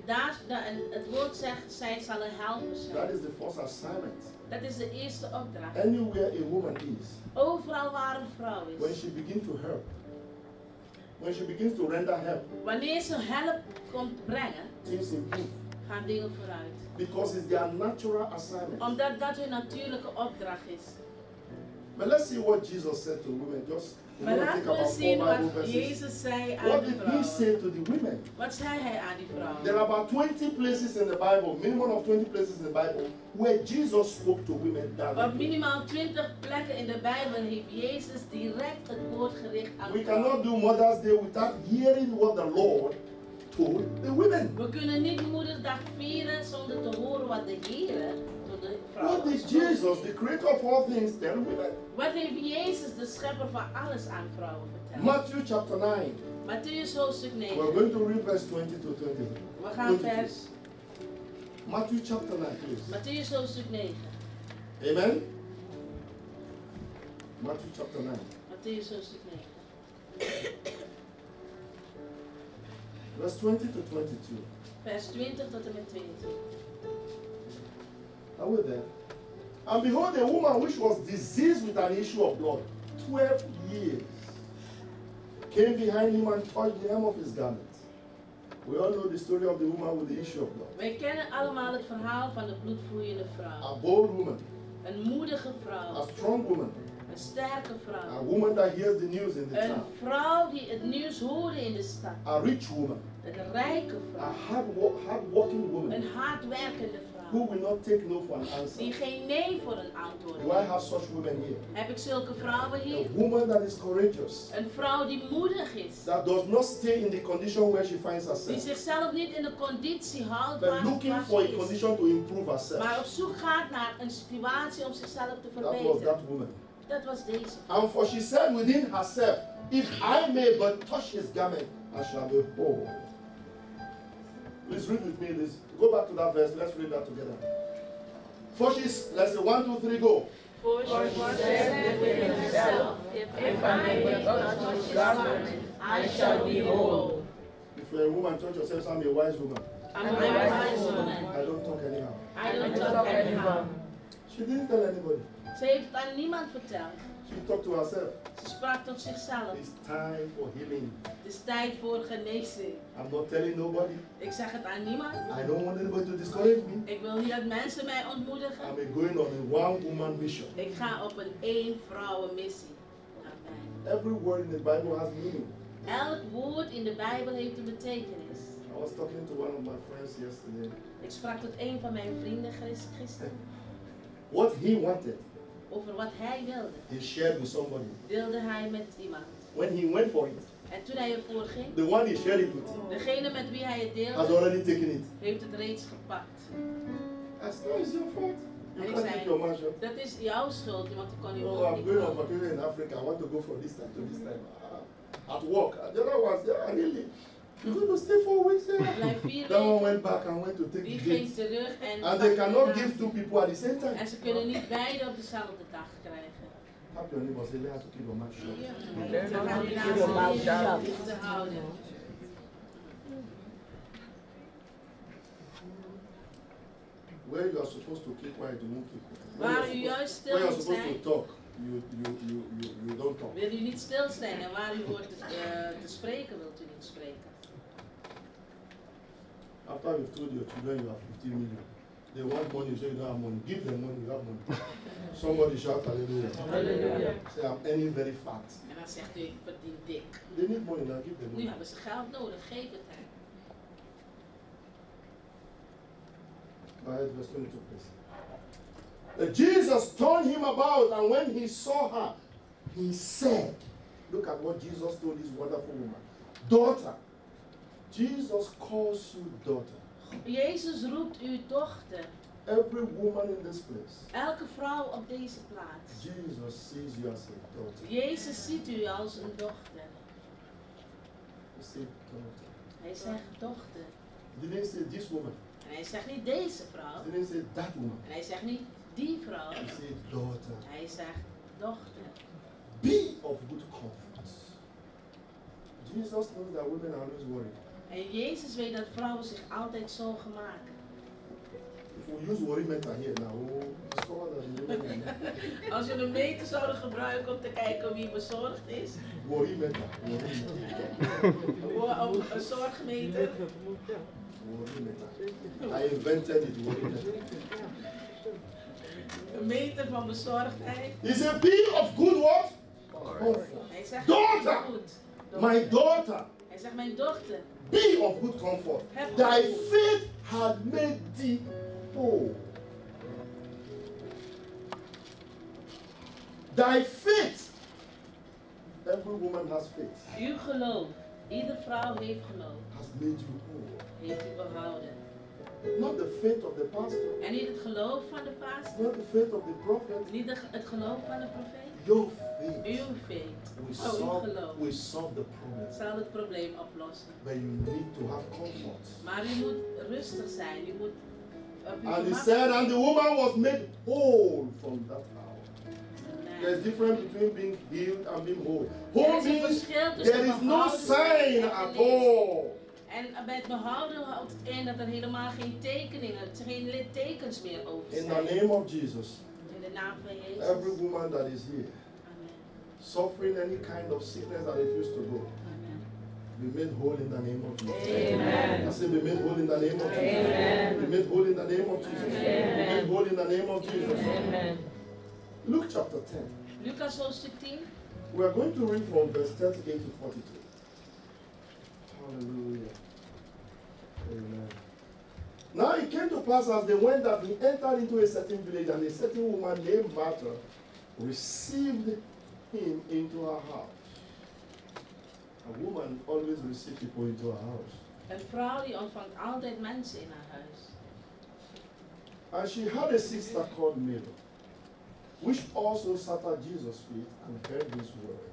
En het woord zegt, zij zal een helper That zijn. is the first assignment. Dat is de eerste opdracht. Anywhere a woman is, Overal waar een vrouw when is. she begins to help, when she begins to render help, Wanneer ze help komt brengen, things improve. gaan dingen vooruit. Because it's their natural assignment. Omdat dat hun natuurlijke opdracht is. But let's see what Jesus said to women. Just Maar think laten we about zien 4 wat Bible verses. Jezus zei aan What de did he vrouw. say to the women? Wat zei hij aan die There vrouw? are about 20 places in the Bible, minimum of 20 places in the Bible, where Jesus spoke to women Op directly. minimaal 20 plekken in de Bijbel heeft Jezus direct het woord gericht aan We de vrouw. cannot do Mother's Day without hearing what the Lord told the women. We kunnen niet Moedersdag vieren zonder te horen wat de Heer tot de vrouw What did Jesus, the creator of all things, tell women? Wat heeft Jezus, de schepper van alles, aan vrouwen verteld? Matthew chapter 9. Matthäus hoofdstuk 9. We're going to read verse 20 to 20. We gaan vers Matthew chapter 9, please. Matthäus hoofdstuk 9. Amen. Matthew chapter 9. Matthäus hoofdstuk 9. Verse 20 to 22. Vers 20 tot en met 22. Are we there? And behold, a woman which was diseased with an issue of blood 12 years came behind him and touched the hem of his garment. We all know the story of the woman with the issue of blood. Wij kennen allemaal het verhaal van de bloedvloeiende vrouw. A bold woman, Een moedige a vrouw. strong woman, Een sterke a vrouw. woman that hears the news in the Een town, vrouw die het nieuws hoorde in de stad. a rich woman, Een rijke a vrouw. hard-working woman Een hardwerkende who vrouw. will not take no for an Die answer. geen nee voor een antwoord Do I heeft. have such women here? Heb ik zulke vrouwen A hier? woman that is courageous, Een vrouw die moedig is. that does not stay in the condition where she finds Die herself, zichzelf niet in de conditie houdt but waar looking waar for ze a is. condition to improve herself. Maar op zoek gaat naar een situatie om zichzelf te That was verbeteren. that woman. Dat was deze. And for she said within herself, if I may but touch his garment, I shall be whole. Please read with me this. Go back to that verse. Let's read that together. For she's, let's say 1, 2, 3, go. For she said within herself, if I may touch his garment, I shall be whole. If you're a woman, touch yourself, I'm a wise woman. I'm a wise woman. I don't talk anyhow. I don't talk anyhow. She didn't tell anybody. Ze heeft het aan niemand verteld. She talked to herself. Ze sprak tot zichzelf. It's time for healing. Het is tijd voor genezing. I'm not telling nobody. Ik zeg het aan niemand. I don't want anybody to discourage me. Ik wil niet dat mensen mij ontmoedigen. I'm going on a one-woman mission. Ik ga op een één-vrouwen missie. Amen. Every word in the Bible has meaning. Elk woord in de Bijbel heeft een betekenis. I was talking to one of my friends yesterday. Ik sprak tot een van mijn vrienden gisteren. What he wanted, Over wat hij wilde. he shared with somebody. Deelde hij met iemand. When he went for it, En toen hij ervoor ging, the one he shared it with degene met wie hij het has deelde, already taken it. heeft het reeds gepakt. I said, no, it's your fault. You En ik can't keep your zei, mouth shut. dat is jouw schuld, want ik kon je No, mond I'm niet going on houden. vacation in Africa. I want to go from this time to this time. At work. The other ones, yeah, really. You're going to stay 4 weeks there? Blijf 4 That one weken. went back and went to take Die the ging date. terug en And they pakte cannot daarna. give 2 people at the same time. En ze kunnen niet beide op dezelfde dag krijgen. Tap your neighbor, say, learn to keep your mouth shut. Ze gaan die naast niet te houden. Where you are supposed to keep quiet, you won't keep quiet. Waar u juist stil Where you're moet supposed zijn, to talk, you don't talk. wil u niet stil zijn. En waar u hoort te spreken, wilt u niet spreken. After you've told your children you have 15 million, they want money, you say you don't have money. Give them money, you have money. Somebody shout hallelujah. Hallelujah. Say, I'm earning very fat. En dan zegt u, ik verdien dik. They need money now, give them Nu money. hebben ze geld nodig, geef het hen. Go ahead, verse 22, please. Jesus turned him about, and when he saw her, he said, look at what Jesus told this wonderful woman. Daughter. Jesus calls you daughter. Jezus roept uw dochter. Every woman in this place. Elke vrouw op deze plaats. Jesus sees you as a daughter. Jezus ziet u als een dochter. He said, daughter. Hij zegt dochter. He didn't say this woman. En hij zegt niet deze vrouw. He didn't say that woman. En hij zegt niet die vrouw. He said, daughter. Hij zegt dochter. Be of good comfort. Jesus knows that women are always worried. En Jezus weet dat vrouwen zich altijd zorgen maken. If we use worry meter here now, we'll discover that the women Als we een meter zouden gebruiken om te kijken wie bezorgd is. worry meter. Een zorgmeter. Worry meter. I invented it, worry meter. Een meter van bezorgdheid. He said, be of good what? Comfort. Hij zegt Daughter. goed. My daughter, Hij zegt mijn dochter. be of good comfort. Thy faith had made thee whole. Thy faith. Every woman has faith. Uw geloof. Iedere vrouw heeft geloof. Has made you whole. Heeft u behouden. Not the faith of the pastor. En niet het geloof van de pastor. Not the faith of the prophet. Niet het geloof van de profeet. Your faith Uw faith. will Uw solve, geloof. will solve the problem. Zal het probleem oplossen. But you need to have comfort. Maar u moet rustig zijn. U moet op uw And he gemak said, zijn. and the woman was made whole from that hour. Amen. There's difference between being healed and being whole. Er Whole is een means verschil tussen there is no behouden zijn sign en at genezen. all. En bij het behouden houdt het in dat er helemaal geen tekeningen, geen littekens meer over In zijn. the name of Jesus, In de naam van Jezus. every woman that is here, Amen. suffering any kind of sickness that refuse to go, Amen. be made whole in the name of Jesus. Amen. I say be made whole in the name of Jesus. Amen. Be made whole in the name of Jesus. Be made whole in the name of Jesus. Amen. Luke chapter 10. Lucas hoofdstuk 10. We are going to read from verse 38 to 42. Hallelujah. Amen. Now it came to pass as they went that he entered into a certain village, and a certain woman named Martha received him into her house. A woman always receives people into her house. Een vrouw die ontvangt altijd mensen in haar huis. And she had a sister called Mary, which also sat at Jesus' feet and heard his word.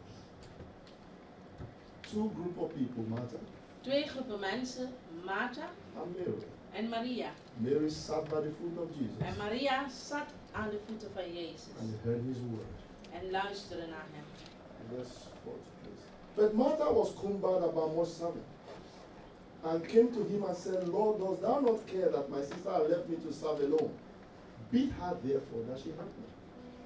Two group of people, Martha Twee groepen mensen, Martha and Mary. en Maria. Mary sat by the foot of Jesus En Maria zat aan de voeten van Jezus and heard his word. en luisterde naar hem. Verse 40, please. But Martha was cumbered about much serving, and came to him and said, Lord, dost thou not care that my sister had left me to serve alone? Bid her therefore that she help me.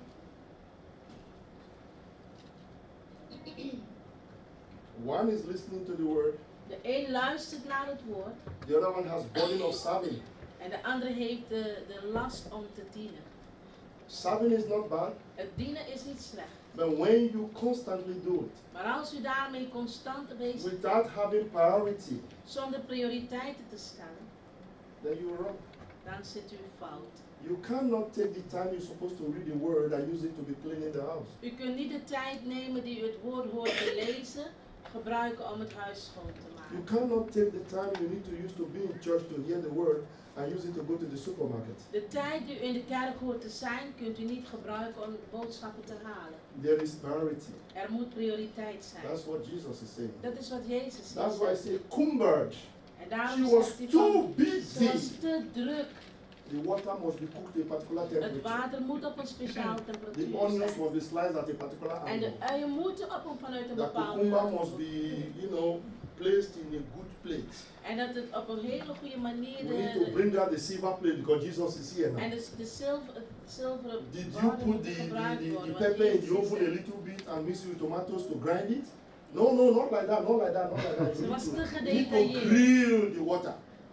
One is listening to the word, De een luistert naar het woord the other one has burden of serving. en de andere heeft de last om te dienen. Serving is not bad, Het dienen is niet slecht, but when you constantly do it, maar als u daarmee constant bezig bent, without having priority, zonder prioriteiten te stellen, then you're wrong. dan zit u fout. You cannot take the time you're supposed to read the word and use it to be cleaning the house. U kunt niet de tijd nemen die u het woord hoort te lezen, gebruiken om het huis schoon te You maken. cannot take the time you need to use to be in church to hear the word and use it to go to the supermarket. De tijd die u in de kerk hoort te zijn, kunt u niet gebruiken om boodschappen te halen. There is priority. Er moet prioriteit zijn. That's what Jesus is saying. Dat is wat Jezus That's why I zegt. say cumbered. En daarom She zegt was hij too van, ze busy. was te druk. The water must be cooked to a particular Het temperature. water moet op een speciale The temperatuur onions zijn. must be sliced at a particular En de angle. uien moeten vanuit een The bepaalde cucumber must be, placed in a good plate. En dat het op een hele goede manier We need to bring out the silver plate because Jesus is here now. en het zilveren Did you borden put moeten gebruikt the worden. pepper in the Jezus oven a zegt. little bit and mix it with tomatoes to grind it? No, not like that, not like that, not like that. Ze You was te need to gedetailleerd. grill the water.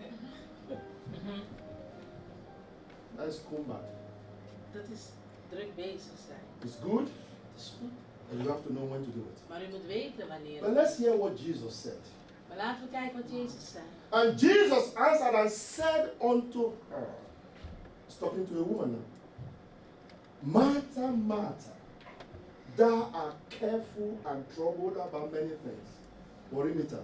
That's kumba. Dat is druk bezig zijn. It's good, Het is goed, and you have to know when to do it. maar u moet weten wanneer. But let's hear what Jesus said. Maar laten we kijken wat Jezus zei. And Jesus answered and said unto her, he's talking to a woman now, Martha, Martha, thou art careful and troubled about many things. Morimita.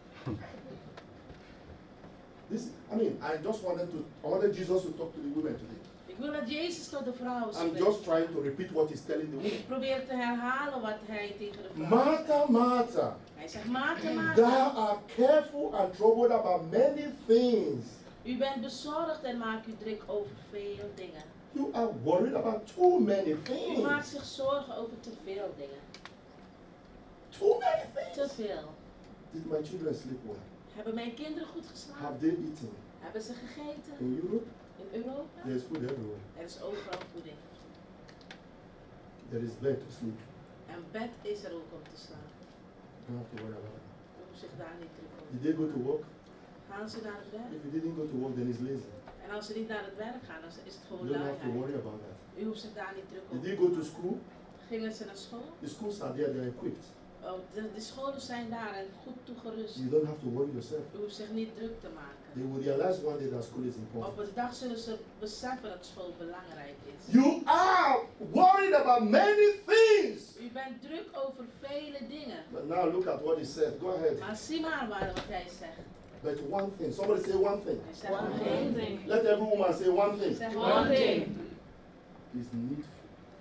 I wanted Jesus to talk to the women today. Ik wil dat Jezus tot de vrouw I'm spreekt. just trying to repeat what he's telling the woman. Ik probeer te herhalen wat hij tegen de vrouw Martha, zegt. Martha, Hij zegt, Martha, Martha, thou art careful and troubled about many things. u bent bezorgd en maakt u druk over veel dingen. You are worried about too many U maakt things. zich zorgen over te veel dingen. Too many Te things. veel. Did my children sleep well? Hebben mijn kinderen goed geslapen? Have they eaten? Hebben ze gegeten? In Europe, In Europa? there's food everywhere. Er is overal voeding. There is bed to sleep. En bed is er ook om te slapen. You don't have to worry about it. U hoeft zich daar niet druk over. Did they go to work? Gaan ze naar het werk? If you didn't go to work, then it's lazy. En als ze niet naar het werk gaan, dan is het You gewoon don't have to luiheid. worry about that. U hoeft zich daar niet druk Did over. they go to school? Gingen ze naar school? The schools are there, they're equipped. Oh, de scholen zijn daar en goed toegerust. You don't have to worry yourself. U hoeft zich niet druk te maken. They will realize one day that school is Op important. een dag zullen ze beseffen dat school belangrijk is. You are worried about many things. U bent druk over vele dingen. But now look at what he said. Go ahead. Maar zie maar wat hij zegt. But one thing. Somebody say one thing. Hij zegt één ding. Let every woman say one Hij thing. zegt One thing. Is needful.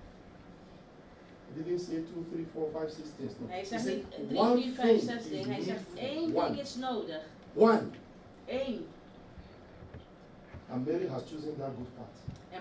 He didn't say 2, 3, 4, 5, 6 things. No. Hij He zegt said niet 3, one 4, 5, 6 thing dingen. Hij is zegt één needful. ding is nodig. One. Eén. And Mary has chosen that good part. En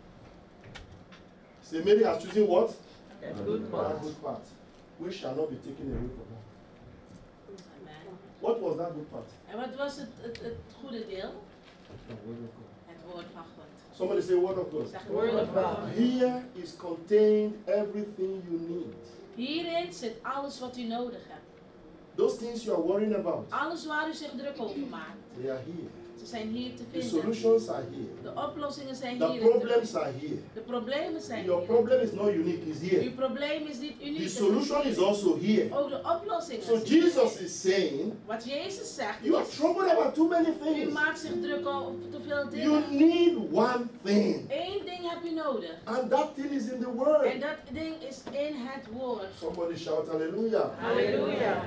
Say Mary has chosen what? That good That good part. We shall not be taken away from her. amen. What was that good part? En wat was het goede deel? The word of God. Het woord van God. Somebody say word of God. Zeg het woord van God. Here is contained everything you need. Hierin zit alles wat u nodig hebt. Those things you are worrying about, Alles waar u zich druk over maakt. they are here. Ze zijn hier te The vinden. solutions are here. De oplossingen zijn The hier. problems are here. De problemen zijn Your hier. problem is not unique, it's here. Uw probleem is niet uniek. The het is solution is hier. also here. Ook de oplossingen So zijn hier. Jesus is saying, Wat Jezus zegt you are is, troubled about too many u things. maakt zich druk over te veel You dingen. need one thing. Eén ding heb je nodig. And that thing is in the En word. dat ding is in het woord. Somebody shout hallelujah. Halleluja.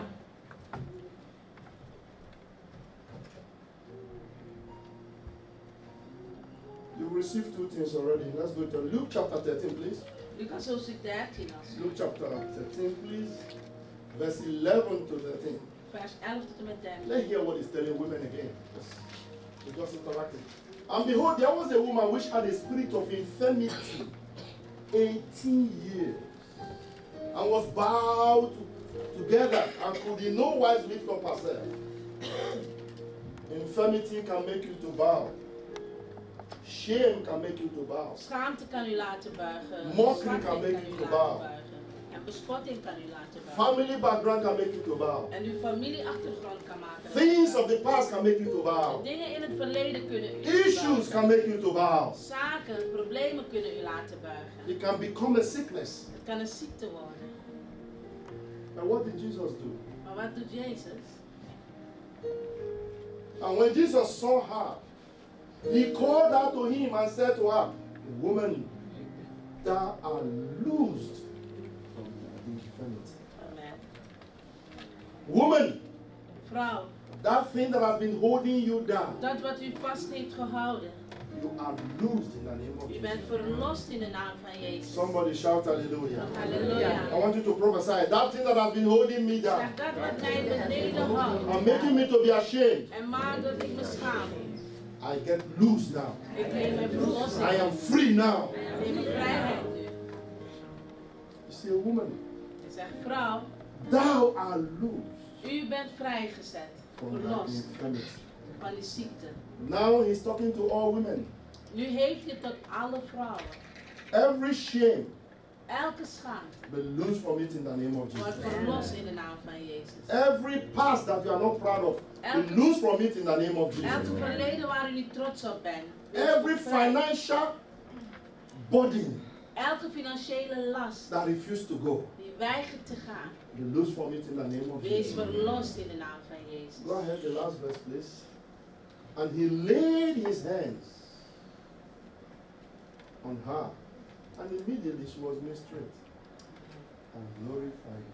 You've received two things already. Let's go to Luke chapter 13, please. Lucas hoofdstuk 13 als. Luke chapter 13, please. Verse 11 to 13. Vers 11 tot en met 13. Let's hear what he's telling women again. We just interacted. And behold, there was a woman which had a spirit of infirmity 18 years, and was bowed together, and could in no wise lift up herself. Infirmity can make you to bow. Shame can make you to bow. Schaamte kan u laten buigen. Mockery Zwakheid can make kan you u to laten bow. buigen. En bespotting kan u laten buigen. Family background can make you to bow. En uw familieachtergrond kan maken. Things of the past can make you to bow. Dingen in het verleden kunnen u Issues can make you to bow. Zaken, problemen kunnen u laten buigen. It can become a sickness. Het kan een ziekte worden. But what did Jesus do? Maar wat doet Jezus? And when Jesus saw her, he called out to him and said to her, Woman, thou art loosed from thy infirmity. Amen. Woman, Vrouw, that thing that has been holding you down, dat wat u vast heeft gehouden, you are loosed in the name of u bent Jesus. verlost in de naam van Jezus. Somebody shout hallelujah. Halleluja. I want you to prophesy. That thing that has been holding me down Zeg dat wat mij beneden houdt and making me to be ashamed, en maakt dat ik me schaam. I get loose now. Ik neem mijn verlossing. I am free now. Ik neem mijn vrijheid nu. You see, a woman, Ik zeg, vrouw, thou art loosed u bent vrijgezet, from thy verlost infirmity. van die ziekte. Now he's talking to all women. Nu heeft hij tot alle vrouwen. Every shame, Elke schaamte be loose from it in the name of wordt Jesus. verlost in de naam van Jezus. Every past that you are not proud of, be loose from it in the name of Jesus. Elke verleden waar u niet trots op bent. Every financial burden Elke financiële last that refused to go, die weigert te gaan. be loose from it in the name of Wees Jesus. verlost in de naam van Jezus. Go ahead, the last verse, please. And he laid his hands on her, and immediately she was made straight and glorified.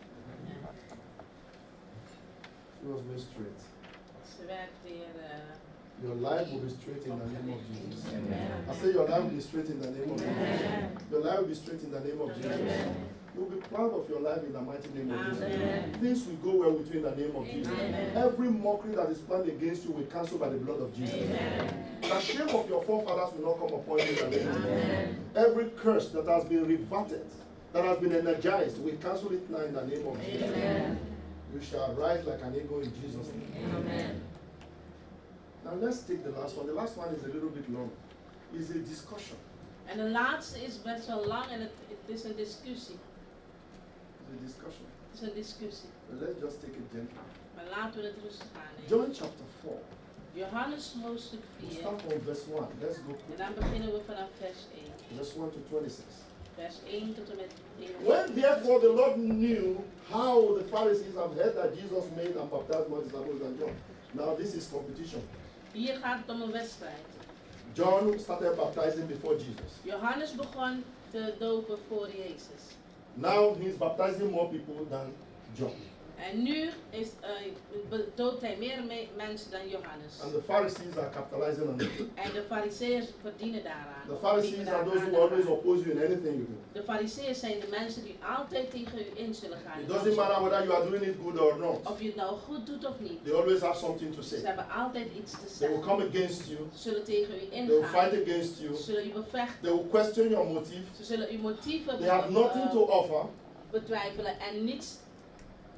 She was made straight. Ze werd weer. Your life will be straight in the name of Jesus. Amen. I say your life will be straight in the name of Jesus. Amen. Your life will be straight in the name of Jesus. Amen. You'll be proud of your life in the mighty name of Jesus. Amen. Things will go well with you in the name of Jesus. Amen. Every mockery that is planned against you will cancel by the blood of Jesus. Amen. The shame of your forefathers will not come upon you in the name of Jesus. Amen. Every curse that has been reverted, that has been energized, we cancel it now in the name of Jesus. Amen. You shall rise like an eagle in Jesus' name. Amen. Now let's take the last one. The last one is a little bit long. It's a discussion. En de laatste is best wel lang en het is een discussie. It's a discussion. Het is een discussie. But let's just take it gently. Maar laten we het rustig aannemen. John chapter 4. Johannes hoofdstuk We'll 4. start from verse 1. Let's go En quick. dan beginnen we vanaf vers 1. Verse 1 to 26. Vers 1 tot en met 1. When therefore the Lord knew how the Pharisees have heard that Jesus made and baptized more disciples than John. Now this is competition. Hier gaat het om een wedstrijd. John started baptizing before Jesus. Johannes begon te dopen voor Jezus. Now he's baptizing more people than John. En nu doopt hij meer mensen dan Johannes. And the Pharisees are capitalizing on it. En de fariseërs verdienen daaraan. The Pharisees are those who always oppose you in anything you do. De fariseërs zijn de mensen die altijd tegen u in zullen gaan. It doesn't matter whether you are doing it good or not. Of je het nou goed doet of niet. They always have something to Ze say. hebben altijd iets te They will zeggen. come against you. Ze zullen tegen u They will fight ingaan. against you. Ze zullen u bevechten. They will question your motive. Ze zullen uw motieven They have nothing to offer. betwijfelen en niets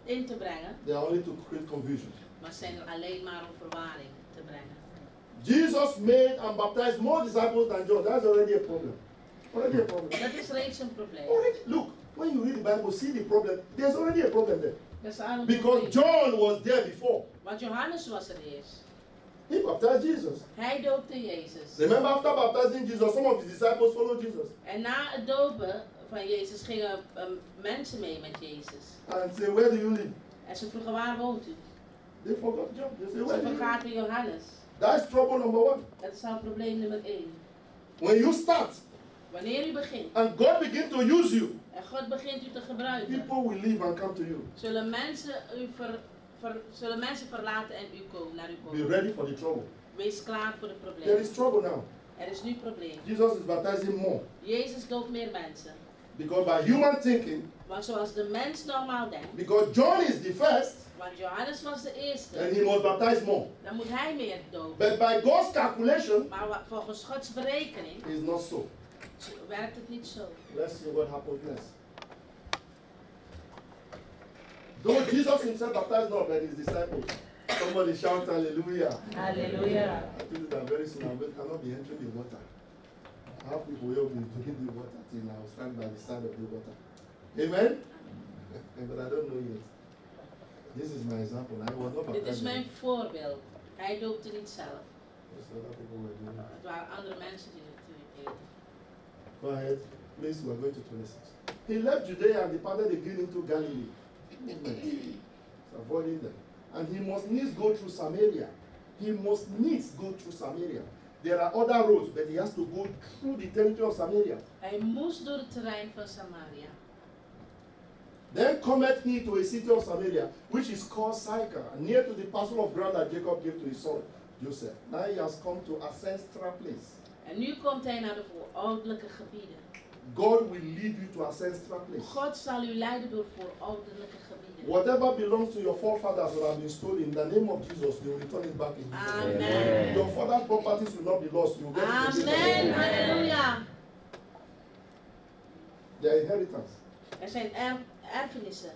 in te brengen, They are only to create confusion. maar zijn er alleen maar om verwarring te brengen. Jesus made and baptized more disciples than John. That's already a problem. Already a problem. Dat is reeds een probleem. Already, look, when you read the Bible, see the problem. There's already a problem there. Dat is al een Because probleem. John was there before. Want Johannes was er eerst. He baptized Jesus. Hij doopte Jezus. Remember, after baptizing Jesus, some of his disciples followed Jesus. En na het dopen van Jezus gingen mensen mee met Jezus. And say, where do you live? En ze vroegen, waar woont u? They forgot John. They say, Ze where do you live? vergaten Johannes. That's trouble number one. Dat is al probleem nummer 1. When you start Wanneer u begint and God begin to use you, en God begint u te gebruiken, people will leave and come to you. zullen mensen verlaten en u komen, naar u Be komen. ready for the trouble. Wees klaar voor de There problemen. is trouble now. Er is nu probleem. Jesus is baptizing more. Jezus doopt meer mensen. Because by human thinking, Want zoals de mens normaal denkt, because John is the first, want Johannes was de eerste, then he must baptize more. dan moet hij meer dopen. But by God's calculation, Maar volgens Gods berekening it's not so. werkt het niet zo. Let's see what happens next. Though Jesus himself baptized not, but his disciples. Somebody shout hallelujah. Hallelujah. I think that very soon I cannot be entering the water. I have people who will be drinking the water till I will stand by the side of the water. Amen? But I don't know yet. This is my example. I was not Dit is baptized. mijn voorbeeld. Hij doopte niet zelf. That's what other people were doing. Het waren andere mensen die het deden. Go ahead. Please, we're going to 26. He left Judea and departed again into Galilee. He's avoiding them. And he must needs go through Samaria. He must needs go through Samaria. There are other roads, but he has to go through the territory of Samaria. Hij moest door het terrein van Samaria. Then cometh he to a city of Samaria, which is called Sychar, near to the parcel of ground that Jacob gave to his son Joseph. Now he has come to ancestral place. En nu komt hij naar de vooroudelijke gebieden. God will lead you to ancestral place. God zal u leiden door vooroudelijke gebieden. Whatever belongs to your forefathers that have been stolen, in the name of Jesus, you will return it back in Jesus' name. Amen. Your father's properties will not be lost. You will get it in Jesus' Amen. name. Halleluja. Their inheritance. Er zijn erfenissen.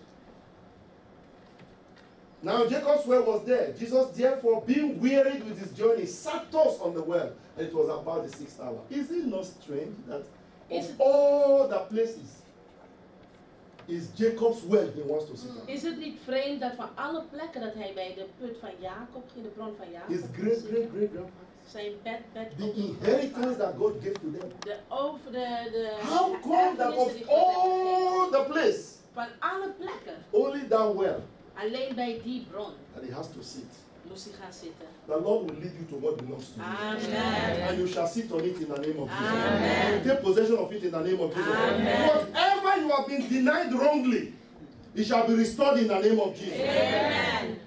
Now Jacob's well was there. Jesus, therefore, being wearied with his journey, sat thus on the well. And it was about the 6th hour. Is it not strange that Is of it- all the places, is Jacob's well he wants to sit on? Is het niet vreemd dat van alle plekken dat hij bij de put van Jacob ging, de bron van Jacob, His great, great, great grandfather. zijn bed, The inheritance that God gave to them. de How come that erfenissen of die God heeft all gegeven. the place, Van alle plekken, only that well alleen bij die bron that he has to sit? moest hij gaan zitten. The Lord will lead you to what belongs to you. Amen. And you shall sit on it in the name of Jesus. Amen. You take possession of it in the name of Jesus. Amen. Whatever you have been denied wrongly, it shall be restored in the name of Jesus. Amen.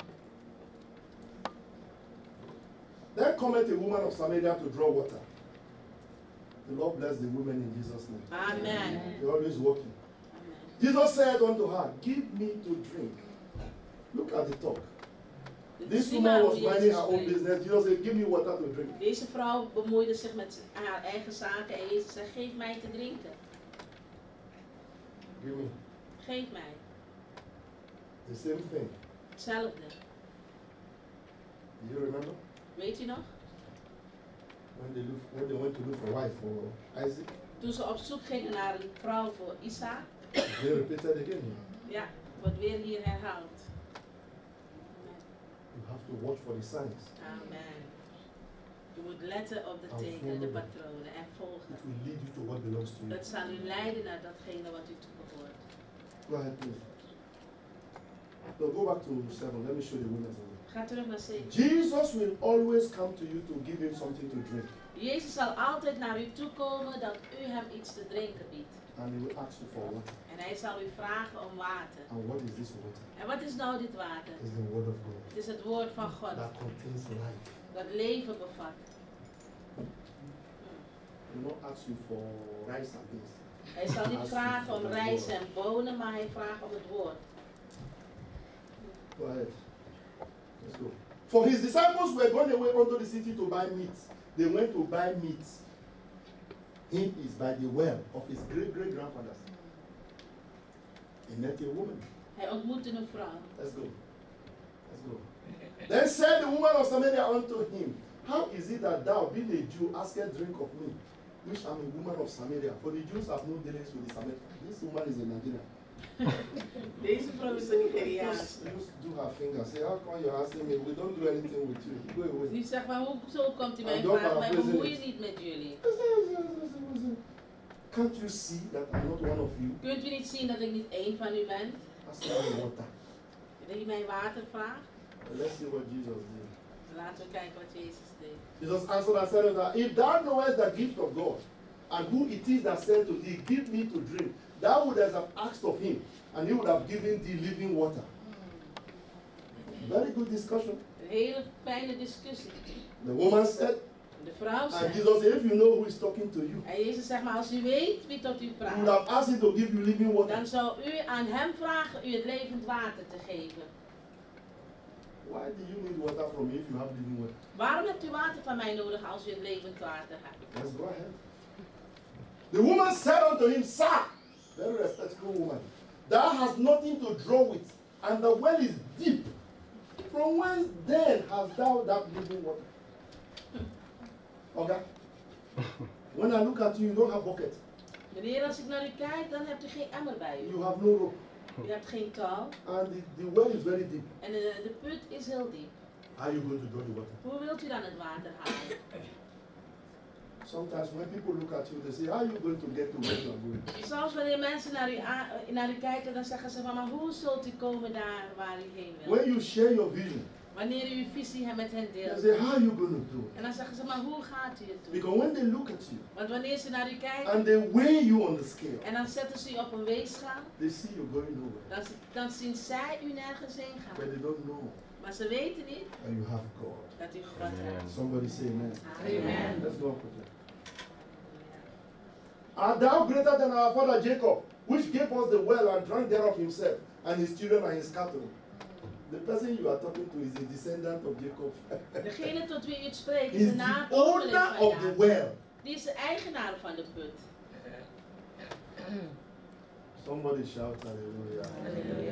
Then cometh a woman of Samaria to draw water. The Lord bless the women in Jesus' name. Amen. They're always working. Amen. Jesus said unto her, give me to drink. Look at the talk. This Zie woman maar was hoe minding Jezus her own spreekt. business. Jesus said, give me water to drink. Deze vrouw bemoeide zich met haar eigen zaken en Jezus zei, geef mij te drinken. Give me. Geef mij. The same thing. Hetzelfde. Do you remember? Weet u nog? When they went to look for a wife for Isaac, Toen ze op zoek gingen naar een vrouw voor Isaac. they repeated again. Ja, wordt weer hier herhaald. You have to watch for the signs. Amen. Je moet letten op de En tekenen, de volgen. patronen en volgen. It will lead you to what belongs to you. Het zal u leiden naar datgene wat u toebehoort. Go ahead, please. No, go back to 7. Let me show the women something. Ga terug naar 7. Jesus will always come to you to give him something to drink. Jezus zal altijd naar u toe komen dat u hem iets te drinken biedt. And he will ask you for water. En hij zal u vragen om water. And what is this water? En wat is nou dit water? It's the word of God. Het is het woord van God That contains life. dat leven bevat. He will not ask you for rice and beans. Hij zal niet vragen om rijst en bonen, maar hij vraagt om het woord. Go ahead. Let's go. For his disciples were going away unto the city to buy meat. They went to buy meat. Him is by the well of his great grandfathers. He met a woman. Hij ontmoette een vrouw. Let's go. Let's go. Then said the woman of Samaria unto him, how is it that thou, being a Jew, askest drink of me, which am a woman of Samaria? For the Jews have no dealings with the Samaritans. This woman is a Nigerian. Deze vrouw is een Nigeriaans. Just do her finger. Say, how come you're asking me? We don't do anything with you. Go away. Die zegt maar, hoezo komt u mij I don't vragen? Wij paraphrase bemoeien it. niet met jullie. Can't you see that I'm not one of you? Kunt u niet zien dat ik niet één van u ben? Ask me water. Dat u mij water vraagt? Let's see what Jesus did. Laten we kijken wat Jezus deed. Jesus answered and said unto her, if thou knowest the gift of God, and who it is that said to thee, give me to drink, thou wouldest have asked of him, and he would have given thee living water. Very good discussion. Een hele fijne discussie. The woman said, De vrouw and zegt. Jesus said, if you know who is talking to you, En Jezus zegt maar, als u weet wie tot u you would praat, have asked him to give you living water. dan zou u aan hem vragen u het levend water te geven. Why do you need water from me if you have living water? Waarom hebt u water van mij nodig als u het levend water hebt? Let's go ahead. The woman said unto him, Sir, very respectful woman, thou hast nothing to draw with, and the well is deep. From whence then hast thou that living water? Okay. When I look at you, you don't have bucket. Meneer, als ik naar u kijk, dan hebt u geen emmer bij u. You have no rope. U hebt geen touw. And the well is very deep. En de put is heel diep. How are you going to draw the water? Hoe wilt u dan het water halen? Sometimes when people look at you, they say, how are you going to get to where you are going? Soms wanneer mensen naar u kijken, dan zeggen ze van, maar hoe zult u komen daar waar u heen wilt? When you share your vision, Wanneer u uw visie met hen they deelt. say, how are you going to do it? En dan zeggen ze, maar hoe gaat u het doen? Because when they look at you Want wanneer ze naar u kijken and they weigh you on the scale, en dan zetten ze u op een weegschaal, they see you going nowhere. dan zien zij u nergens heen But gaan. they don't know Maar ze weten niet that you have God. dat u God hebt. Somebody say amen. Amen. Let's go quickly. Art thou greater than our father Jacob, which gave us the well and drank thereof himself, and his children and his cattle? The person you are talking to is a descendant of Jacob. Degene tot wie u het spreekt is He's een the nakomeling owner van of the Jacob. well. Die is de eigenaar van de put. Somebody shout hallelujah. Halleluja.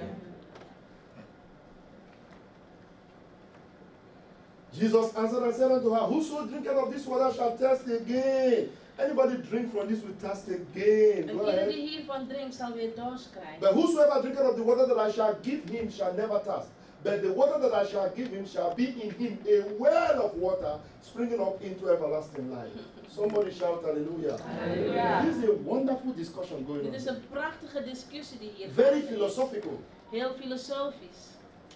Jesus answered and said unto her, whoso drinketh of this water shall thirst again. Anybody drink from this will thirst again. En Go ieder ahead. die hiervan drinkt zal weer dorst krijgen. But whosoever drinketh of the water that I shall give him shall never thirst. But the water that I shall give him shall be in him a well of water springing up into everlasting life. Somebody shout hallelujah. Hallelujah. This is a wonderful discussion going Dit is on. een prachtige discussie die hier Very gaande is. philosophical. Heel filosofisch.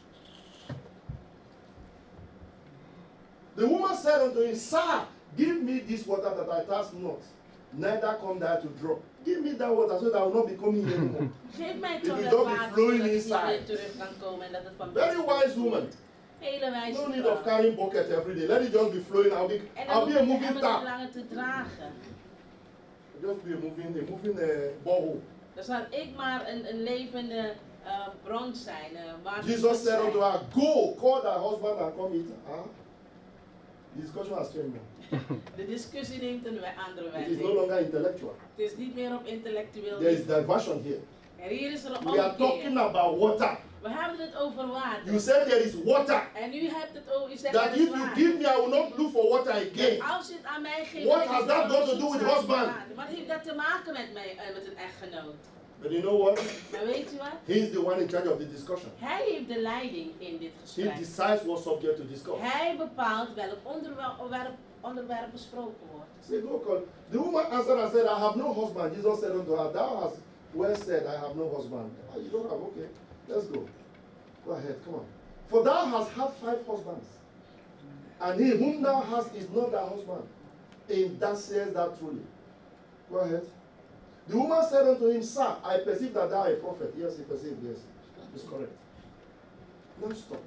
The woman said unto him, Sir, give me this water that I thirst not, neither come there to draw. Give me that water so that I will not be coming here anymore. Geef mij If toch it het don't be water flowing zodat ik niet inside. weer terug kan komen en dat het van Very wise woman. Hele wijze No need vrouw. of carrying bucket every day. Let it just be flowing. I'll En be dan a hoef je moving hem niet tap. langer te dragen. Just be a moving borehole. Dan zal ik maar een levende bron zijn. Waar Jesus said unto her, go, call thy husband and come eat. Huh? The discussion has changed now. De discussie neemt een andere It is no wending. longer intellectual. Het is niet meer op intellectueel There is niveau. diversion here. En hier is er een We are talking omkeer. about water. We hebben het over water. You said there is water. En u hebt het over, u zegt That er is if you water. give me, I will not look for water again. Als je het aan mij geeft, What dan has is that het got to op do with zoek husband? naar water. Wat heeft dat te maken met een echtgenoot? But you know what? Maar weet u wat? He is the one in charge of the discussion. Hij heeft de leiding in dit He gesprek. decides what subject to discuss. Hij bepaalt welk onderwerp besproken wordt. Say, go call. The woman answered and said, I have no husband. Jesus said unto her, thou hast well said, I have no husband. Ah, you don't have, okay. Let's go. Go ahead, come on. For thou hast had 5 husbands, and he whom thou hast is not thy husband. In that says thou truly. Go ahead. The woman said unto him, Sir, I perceive that thou art a prophet. Yes, he perceived, yes. It's correct. Now stop.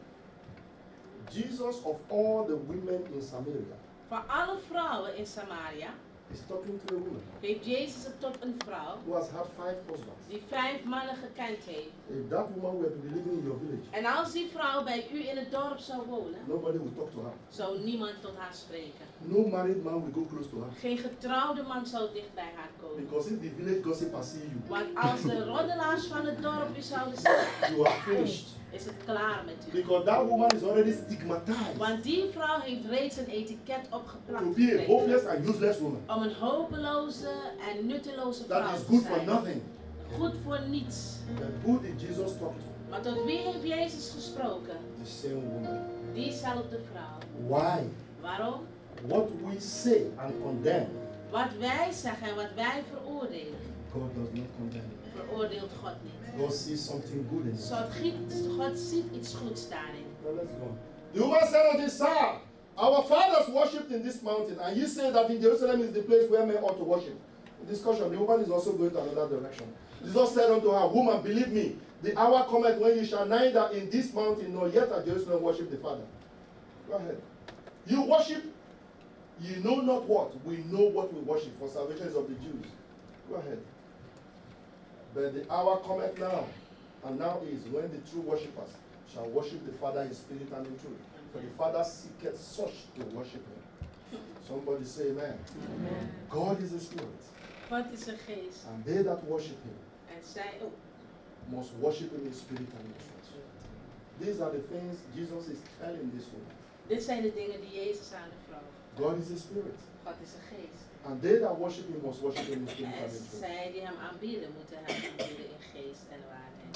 Jesus, of all the women in Samaria, Van alle vrouwen in Samaria, He's talking to a woman geeft Jezus het tot een vrouw who has had 5 husbands. die 5 mannen gekend heeft. If that woman were to be living in your village, En als die vrouw bij u in het dorp zou wonen, nobody will talk to her. zou niemand tot haar spreken. No married man will go close to her. Geen getrouwde man zou dicht bij haar komen. Because if the village gossipers see you, Want als de roddelaars van het dorp u zouden zien, you are finished. is het klaar met u. Because that woman is already stigmatized Want die vrouw heeft reeds een etiket opgeplakt to be a gekregen hopeless and useless woman. om een hopeloze en nutteloze That vrouw is te good for zijn. nothing. Goed voor niets. But who did Jesus talk to? Maar tot wie heeft Jezus gesproken? The same woman. Diezelfde vrouw. Why? Waarom? What we say and condemn, Wat wij zeggen en wat wij veroordelen, God does not condemn. veroordeelt God niet. God sees something good in it. God ziet iets goeds daarin. Well, let's go. The woman said unto him, Sir, our fathers worshipped in this mountain, and you say that in Jerusalem is the place where men ought to worship. The discussion, the woman is also going to another direction. Jesus said unto her, Woman, believe me, the hour cometh when you shall neither in this mountain nor yet at Jerusalem worship the Father. Go ahead. You worship, you know not what. We know what we worship, for salvation is of the Jews. Go ahead. But the hour cometh now, and now is when the true worshippers shall worship the Father in spirit and in truth. For the Father seeketh such to worship him. Somebody say amen. Amen. God is a spirit, God is een geest. and they that worship him En zij ook. must worship him in spirit and in truth. These are the things Jesus is telling this woman. Dit zijn de dingen die Jezus aan de vrouw. God is a spirit, God is een geest. and they that worship him must worship him in spirit En and in truth. zij die hem aanbieden, moeten hem aanbieden in geest en waarheid.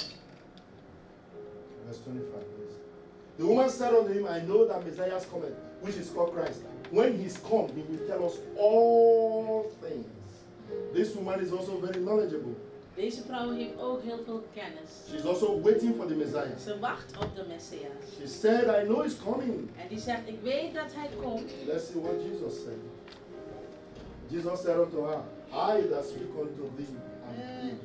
Verse 25, please. The woman said unto him, I know that Messiah is coming, which is called Christ. When he's come, he will tell us all things. This woman is also very knowledgeable. Deze vrouw heeft ook heel veel kennis. She's also waiting for the Messiah. Ze wacht op de Messias. She said, I know he's coming. En die zegt, ik weet dat hij komt. Let's see what Jesus said. Jesus said unto her, I that speak unto thee am he.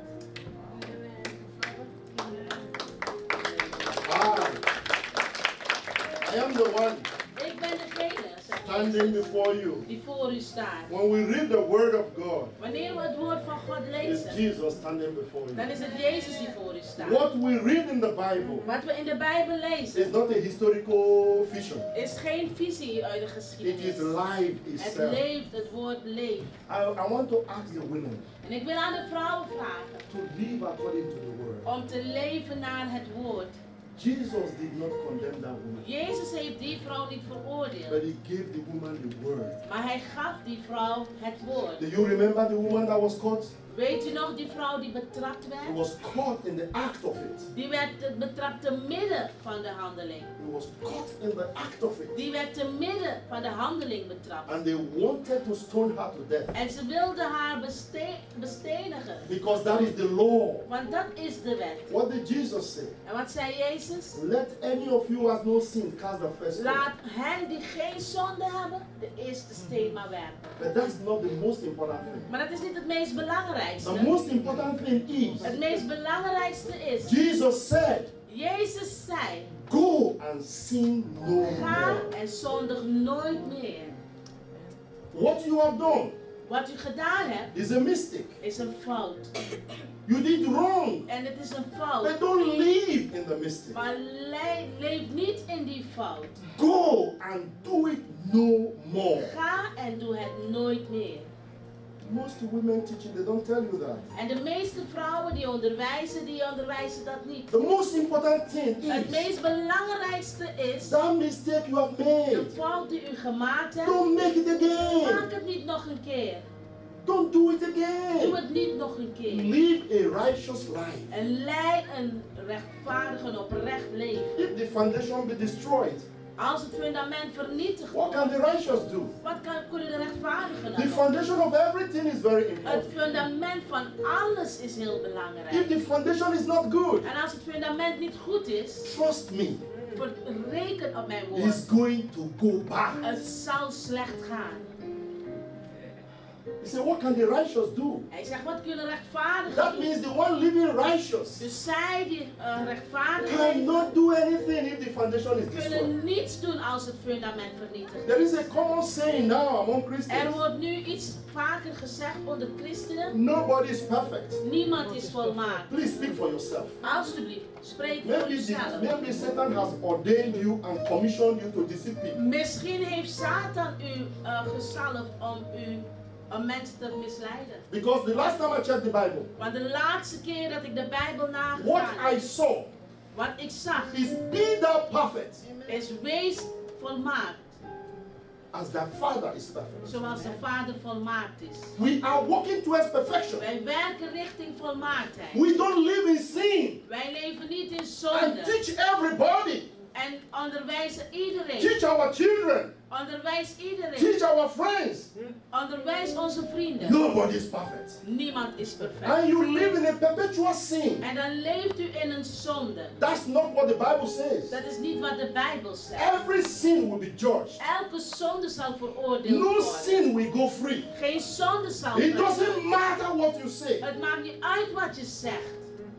I am the one Ik ben degene, zegt standing Jezus, before you. die voor u staat. When we read the word of God, Wanneer we het woord van God it's lezen, Jesus standing before dan you. is het Jezus die voor u staat. What we read in the Bible Wat we in de Bijbel is lezen, not a historical fiction. is geen visie uit de It geschiedenis. is life Het itself. leeft, het woord leeft. I want to ask the women En ik wil aan de vrouwen vragen to live according to the word. om te leven naar het woord. Jesus did not condemn that woman, Jezus heeft die vrouw niet but veroordeeld, he gave the woman the word. maar hij gaf die vrouw het woord. Do you remember the woman that was caught? Weet u nog die vrouw die betrapt He werd? was caught in the act of it. Die werd betrapt te midden van de handeling. He was caught in the act of it. Die werd te midden van de handeling betrapt. And they wanted to stone her to death. En ze wilden haar bestenigen. Because that is the law. Want dat is de wet. What did Jesus say? En wat zei Jezus? Let any of you who has no sin cast the first stone. Laat hen die geen zonde hebben, de eerste steen maar werpen. But that's not the most important thing. Maar dat is niet het meest belangrijkste. The most important thing is, Het meest belangrijkste is, Jesus said, Jezus zei, go and sin no ga more. en zondig nooit meer. What you have done Wat u gedaan hebt, is a mistake. is een fout. You did wrong. En het is een fout. But don't live in the mistake. Maar leef niet in die fout. Go and do it no more. Ga en doe het nooit meer. Most women teaching, they don't tell you that. En de meeste vrouwen die onderwijzen dat niet. The most important thing Het is meest belangrijkste is, that mistake you have de made. fout die u gemaakt hebt, Don't make it again. maak het niet nog een keer. Don't do it Doe again. het niet nog een keer. Live a righteous life. En leid een rechtvaardig en oprecht leven. If the foundation be destroyed, Als het fundament vernietigd what can wordt, the righteous do? wat kunnen de rechtvaardigen The dan doen? foundation of everything is very Het important. fundament van alles is heel If belangrijk. the foundation is not good, En als het fundament niet goed is, trust me, reken op mijn it's woord. going to go back. Het zal slecht gaan. He said, what can the righteous do? Hij zegt, wat kunnen rechtvaardigen That doen? means the one living righteous Dus zij die rechtvaardig leven, cannot do anything if the foundation is destroyed. kunnen niets doen als het fundament vernietigd There is is. a common saying now among Er Christians. wordt nu iets vaker gezegd onder christenen. Nobody is perfect. Niemand is volmaakt. Please speak for yourself. Alsjeblieft, spreek voor uzelf. Maybe Satan has ordained you and commissioned you to deceive people. Misschien heeft Satan u gezalfd om mensen te misleiden. Because the last time I checked the Bible, Want de laatste keer dat ik de Bijbel what nagegaan I heb, saw wat ik zag, is be thou perfect is wees volmaakt. as thy Father is perfect. Zoals de Vader volmaakt is. We are walking towards perfection. Wij werken richting volmaaktheid. We don't live in sin Wij leven niet in and zonde. teach everybody. En onderwijzen iedereen. Teach our children. Onderwijs iedereen. Teach our friends. Onderwijs onze vrienden. Nobody is perfect. Niemand is perfect. And you live in a perpetual sin. En dan leeft u in een zonde. That's not what the Bible says. Dat is niet wat de Bijbel zegt. Every sin will be judged. Elke zonde zal veroordeeld No worden. sin will go free. Geen zonde zal It vrij. doesn't matter what you say. Het maakt niet uit wat je zegt.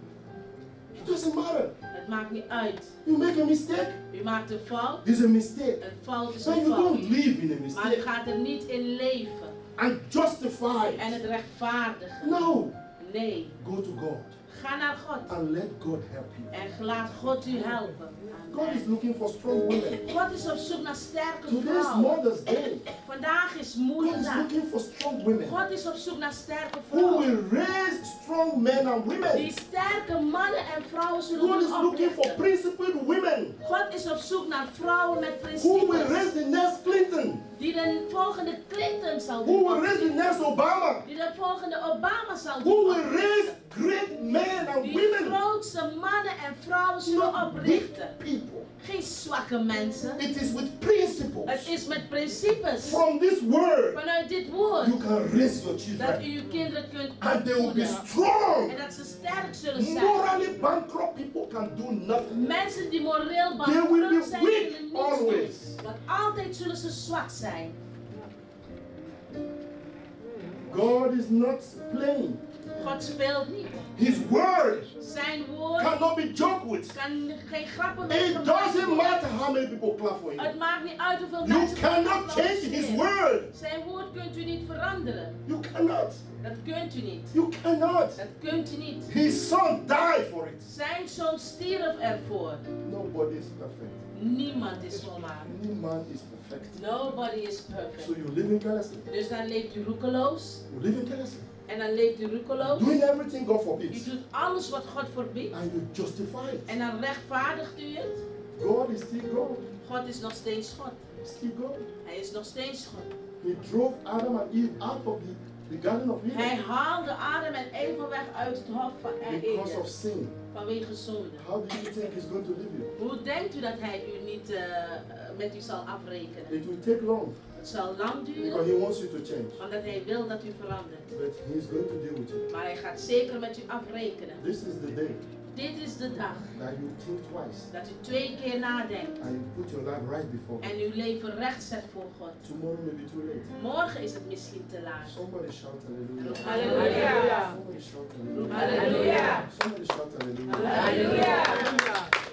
It doesn't matter. Het maakt niet uit. You make a mistake, U maakt een fout. it's a mistake. Een fout is But een you fout. don't live in a Maar u mistake gaat er niet in leven. and justify En it. het rechtvaardigen. No. Nee. Go to God Ga naar God. and let God help you. En laat God u helpen. God is Amen. looking for strong women. God is op zoek naar sterke Today's vrouwen. Mother's Day. Vandaag is God is moederdag. looking for strong women God is op zoek naar sterke who vrouwen. will raise strong men and Die women. sterke mannen en vrouwen zullen God is doen looking for oprichten. principled women God is op zoek naar vrouwen met who will principes. raise the next Clinton, Die de volgende Clinton zal who will doen. raise the next Obama, Die de volgende Obama zal who will doen. raise great men and Die women, grootste mannen en vrouwen zullen not weak oprichten. people. Geen zwakke mensen. It is with principles. Het is met principes. From this word, Vanuit dit woord. you can raise your Dat children, u uw kinderen kunt and they will be opvoeden. strong. En dat ze sterk zullen zijn. Morally bankrupt people can do nothing. Mensen die moreel They will be bankrupt zijn, weak kunnen niets always. doen. Want altijd zullen ze zwak zijn. God is not playing. God speelt niet. His word Zijn woord cannot be joked with. kan geen grappen mee It gemaakt doesn't worden. matter how many people clap for him. Het maakt niet uit hoeveel You mensen cannot change his word. Zijn woord kunt u niet veranderen. You cannot. Dat kunt u niet. You cannot. Dat kunt u niet. His son died for it. Zijn zoon stierf ervoor. Nobody is perfect. Niemand is volmaakt. Niemand is perfect. Nobody is So perfect. you live in carelessly. Dus dan leeft u roekeloos. You live in carelessly. En dan leeft u roekeloos. Doing everything God U forbids. doet alles wat God verbiedt. And you justify it. En dan rechtvaardigt u het. God is still God. God is nog steeds God. Still God. Hij is nog steeds God. He drove Adam and Eve out of the Garden of Hij Eden haalde Adam en Eva weg uit het hof van because Eden. of sin. Vanwege zonde. How do you think He's going to leave you? Hoe denkt u dat hij u niet met u zal afrekenen? It will take long Het zal lang because duren, He wants you to change. omdat hij wil dat u verandert. But He's going to deal with you. Maar hij gaat zeker met u afrekenen. This is the day Dit is de dag that you think twice dat u 2 keer nadenkt and you put your life right before Him. en uw leven recht zet voor God. Tomorrow may be too late. Morgen is het misschien te laat. Somebody shout hallelujah. Halleluja. Somebody shout hallelujah. Halleluja. Somebody shout hallelujah. Halleluja.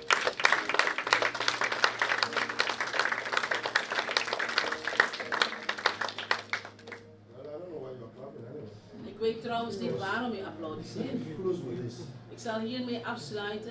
Well, I don't know why you're clapping anyway. Ik weet trouwens niet waarom u applaudisseert. Close with this. Ik zal hiermee afsluiten.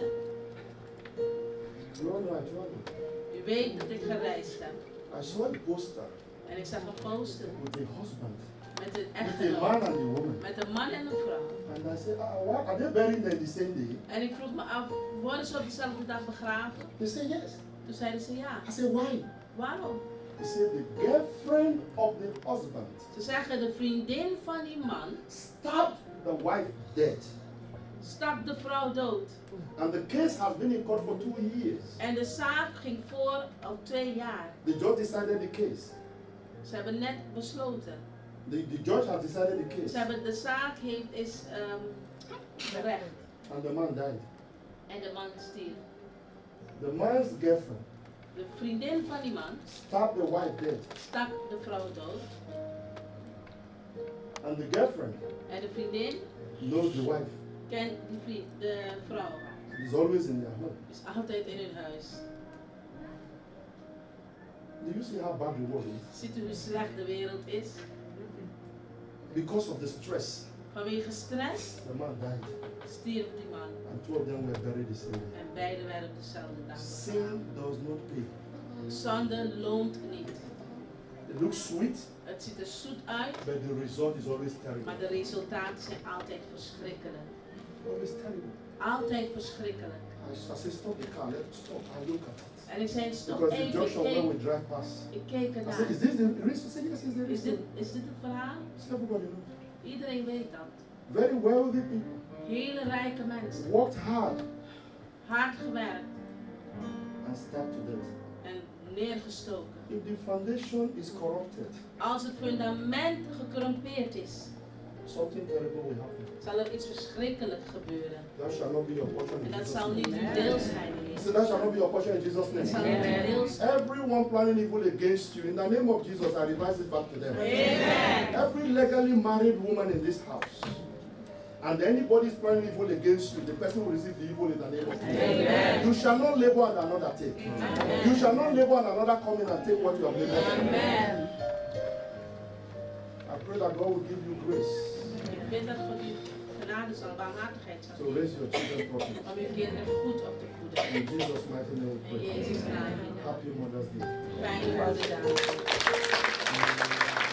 No, no, I told you. U weet dat ik gereisd heb. I saw a poster En ik zag een poster with a husband, met een with a echtgenoot. man and a woman. Met een man en een vrouw. And I said, why are they buried them the same day? En ik vroeg me af, worden ze op dezelfde dag begraven? They said, yes. Toen zeiden ze ja. I said, why? Waarom? He said, the girlfriend of the husband Ze zeggen de vriendin van die man stabbed the wife dead. stak de vrouw dood. And the case has been in court for 2 years. En de zaak ging voor al 2 jaar. The judge decided the case. Ze hebben net besloten. The judge has decided the case. Ze hebben de zaak is berecht. And the man died. En de man stierf. The man's girlfriend De vriendin van die man stabbed the wife dead. stak de vrouw dood. And the girlfriend En de vriendin knows the wife. kent de vrouw. Is always in their home. Is altijd in hun huis. Do you see how bad the world is? Ziet u hoe slecht de wereld is? Because of the stress, Vanwege stress the man died. stierf die man. And two of them were buried the same day. En beide werden op dezelfde dag Sin begraven. does not pay. Zonde loont niet. It looks sweet, Het ziet er zoet uit, but the result is always terrible. maar de resultaten zijn altijd verschrikkelijk. Always terrible. Altijd verschrikkelijk. I said, stop the car, let's stop and look at it. En ik zei, stop Because the even, junction where we drive past. ik keek I said, ernaar. is this the reason? He said, yes, it's the Is dit, reason. is dit het verhaal? So everybody knows. Iedereen weet dat. Very wealthy people Hele rijke mensen, worked hard hard gewerkt and stabbed to death. en neergestoken. If the foundation is corrupted, Als het fundament gecorrumpeerd is, something terrible will happen. zal er iets verschrikkelijks gebeuren. That shall not be your portion in En dat Jesus' zal name. niet uw deel zijn. So that shall not be your portion in Jesus' Dat zal name. niet uw deel zijn. Everyone planning evil against you, in the name of Jesus, I revise it back to them. Amen. Every legally married woman in this house, and anybody is planning evil against you, the person will receive the evil in the name of Jesus. Amen. You shall not labor and another take. Amen. You shall not labor and another come in and take what you have labored for. Amen. I pray that God will give you grace Ik bid dat God u genade zal, barmhartigheid zal to raise your children properly. om uw kinderen goed op te voeden. In Jesus' mighty name we In pray. Jezus' naam. Happy Mother's Day. Fijne moederdag.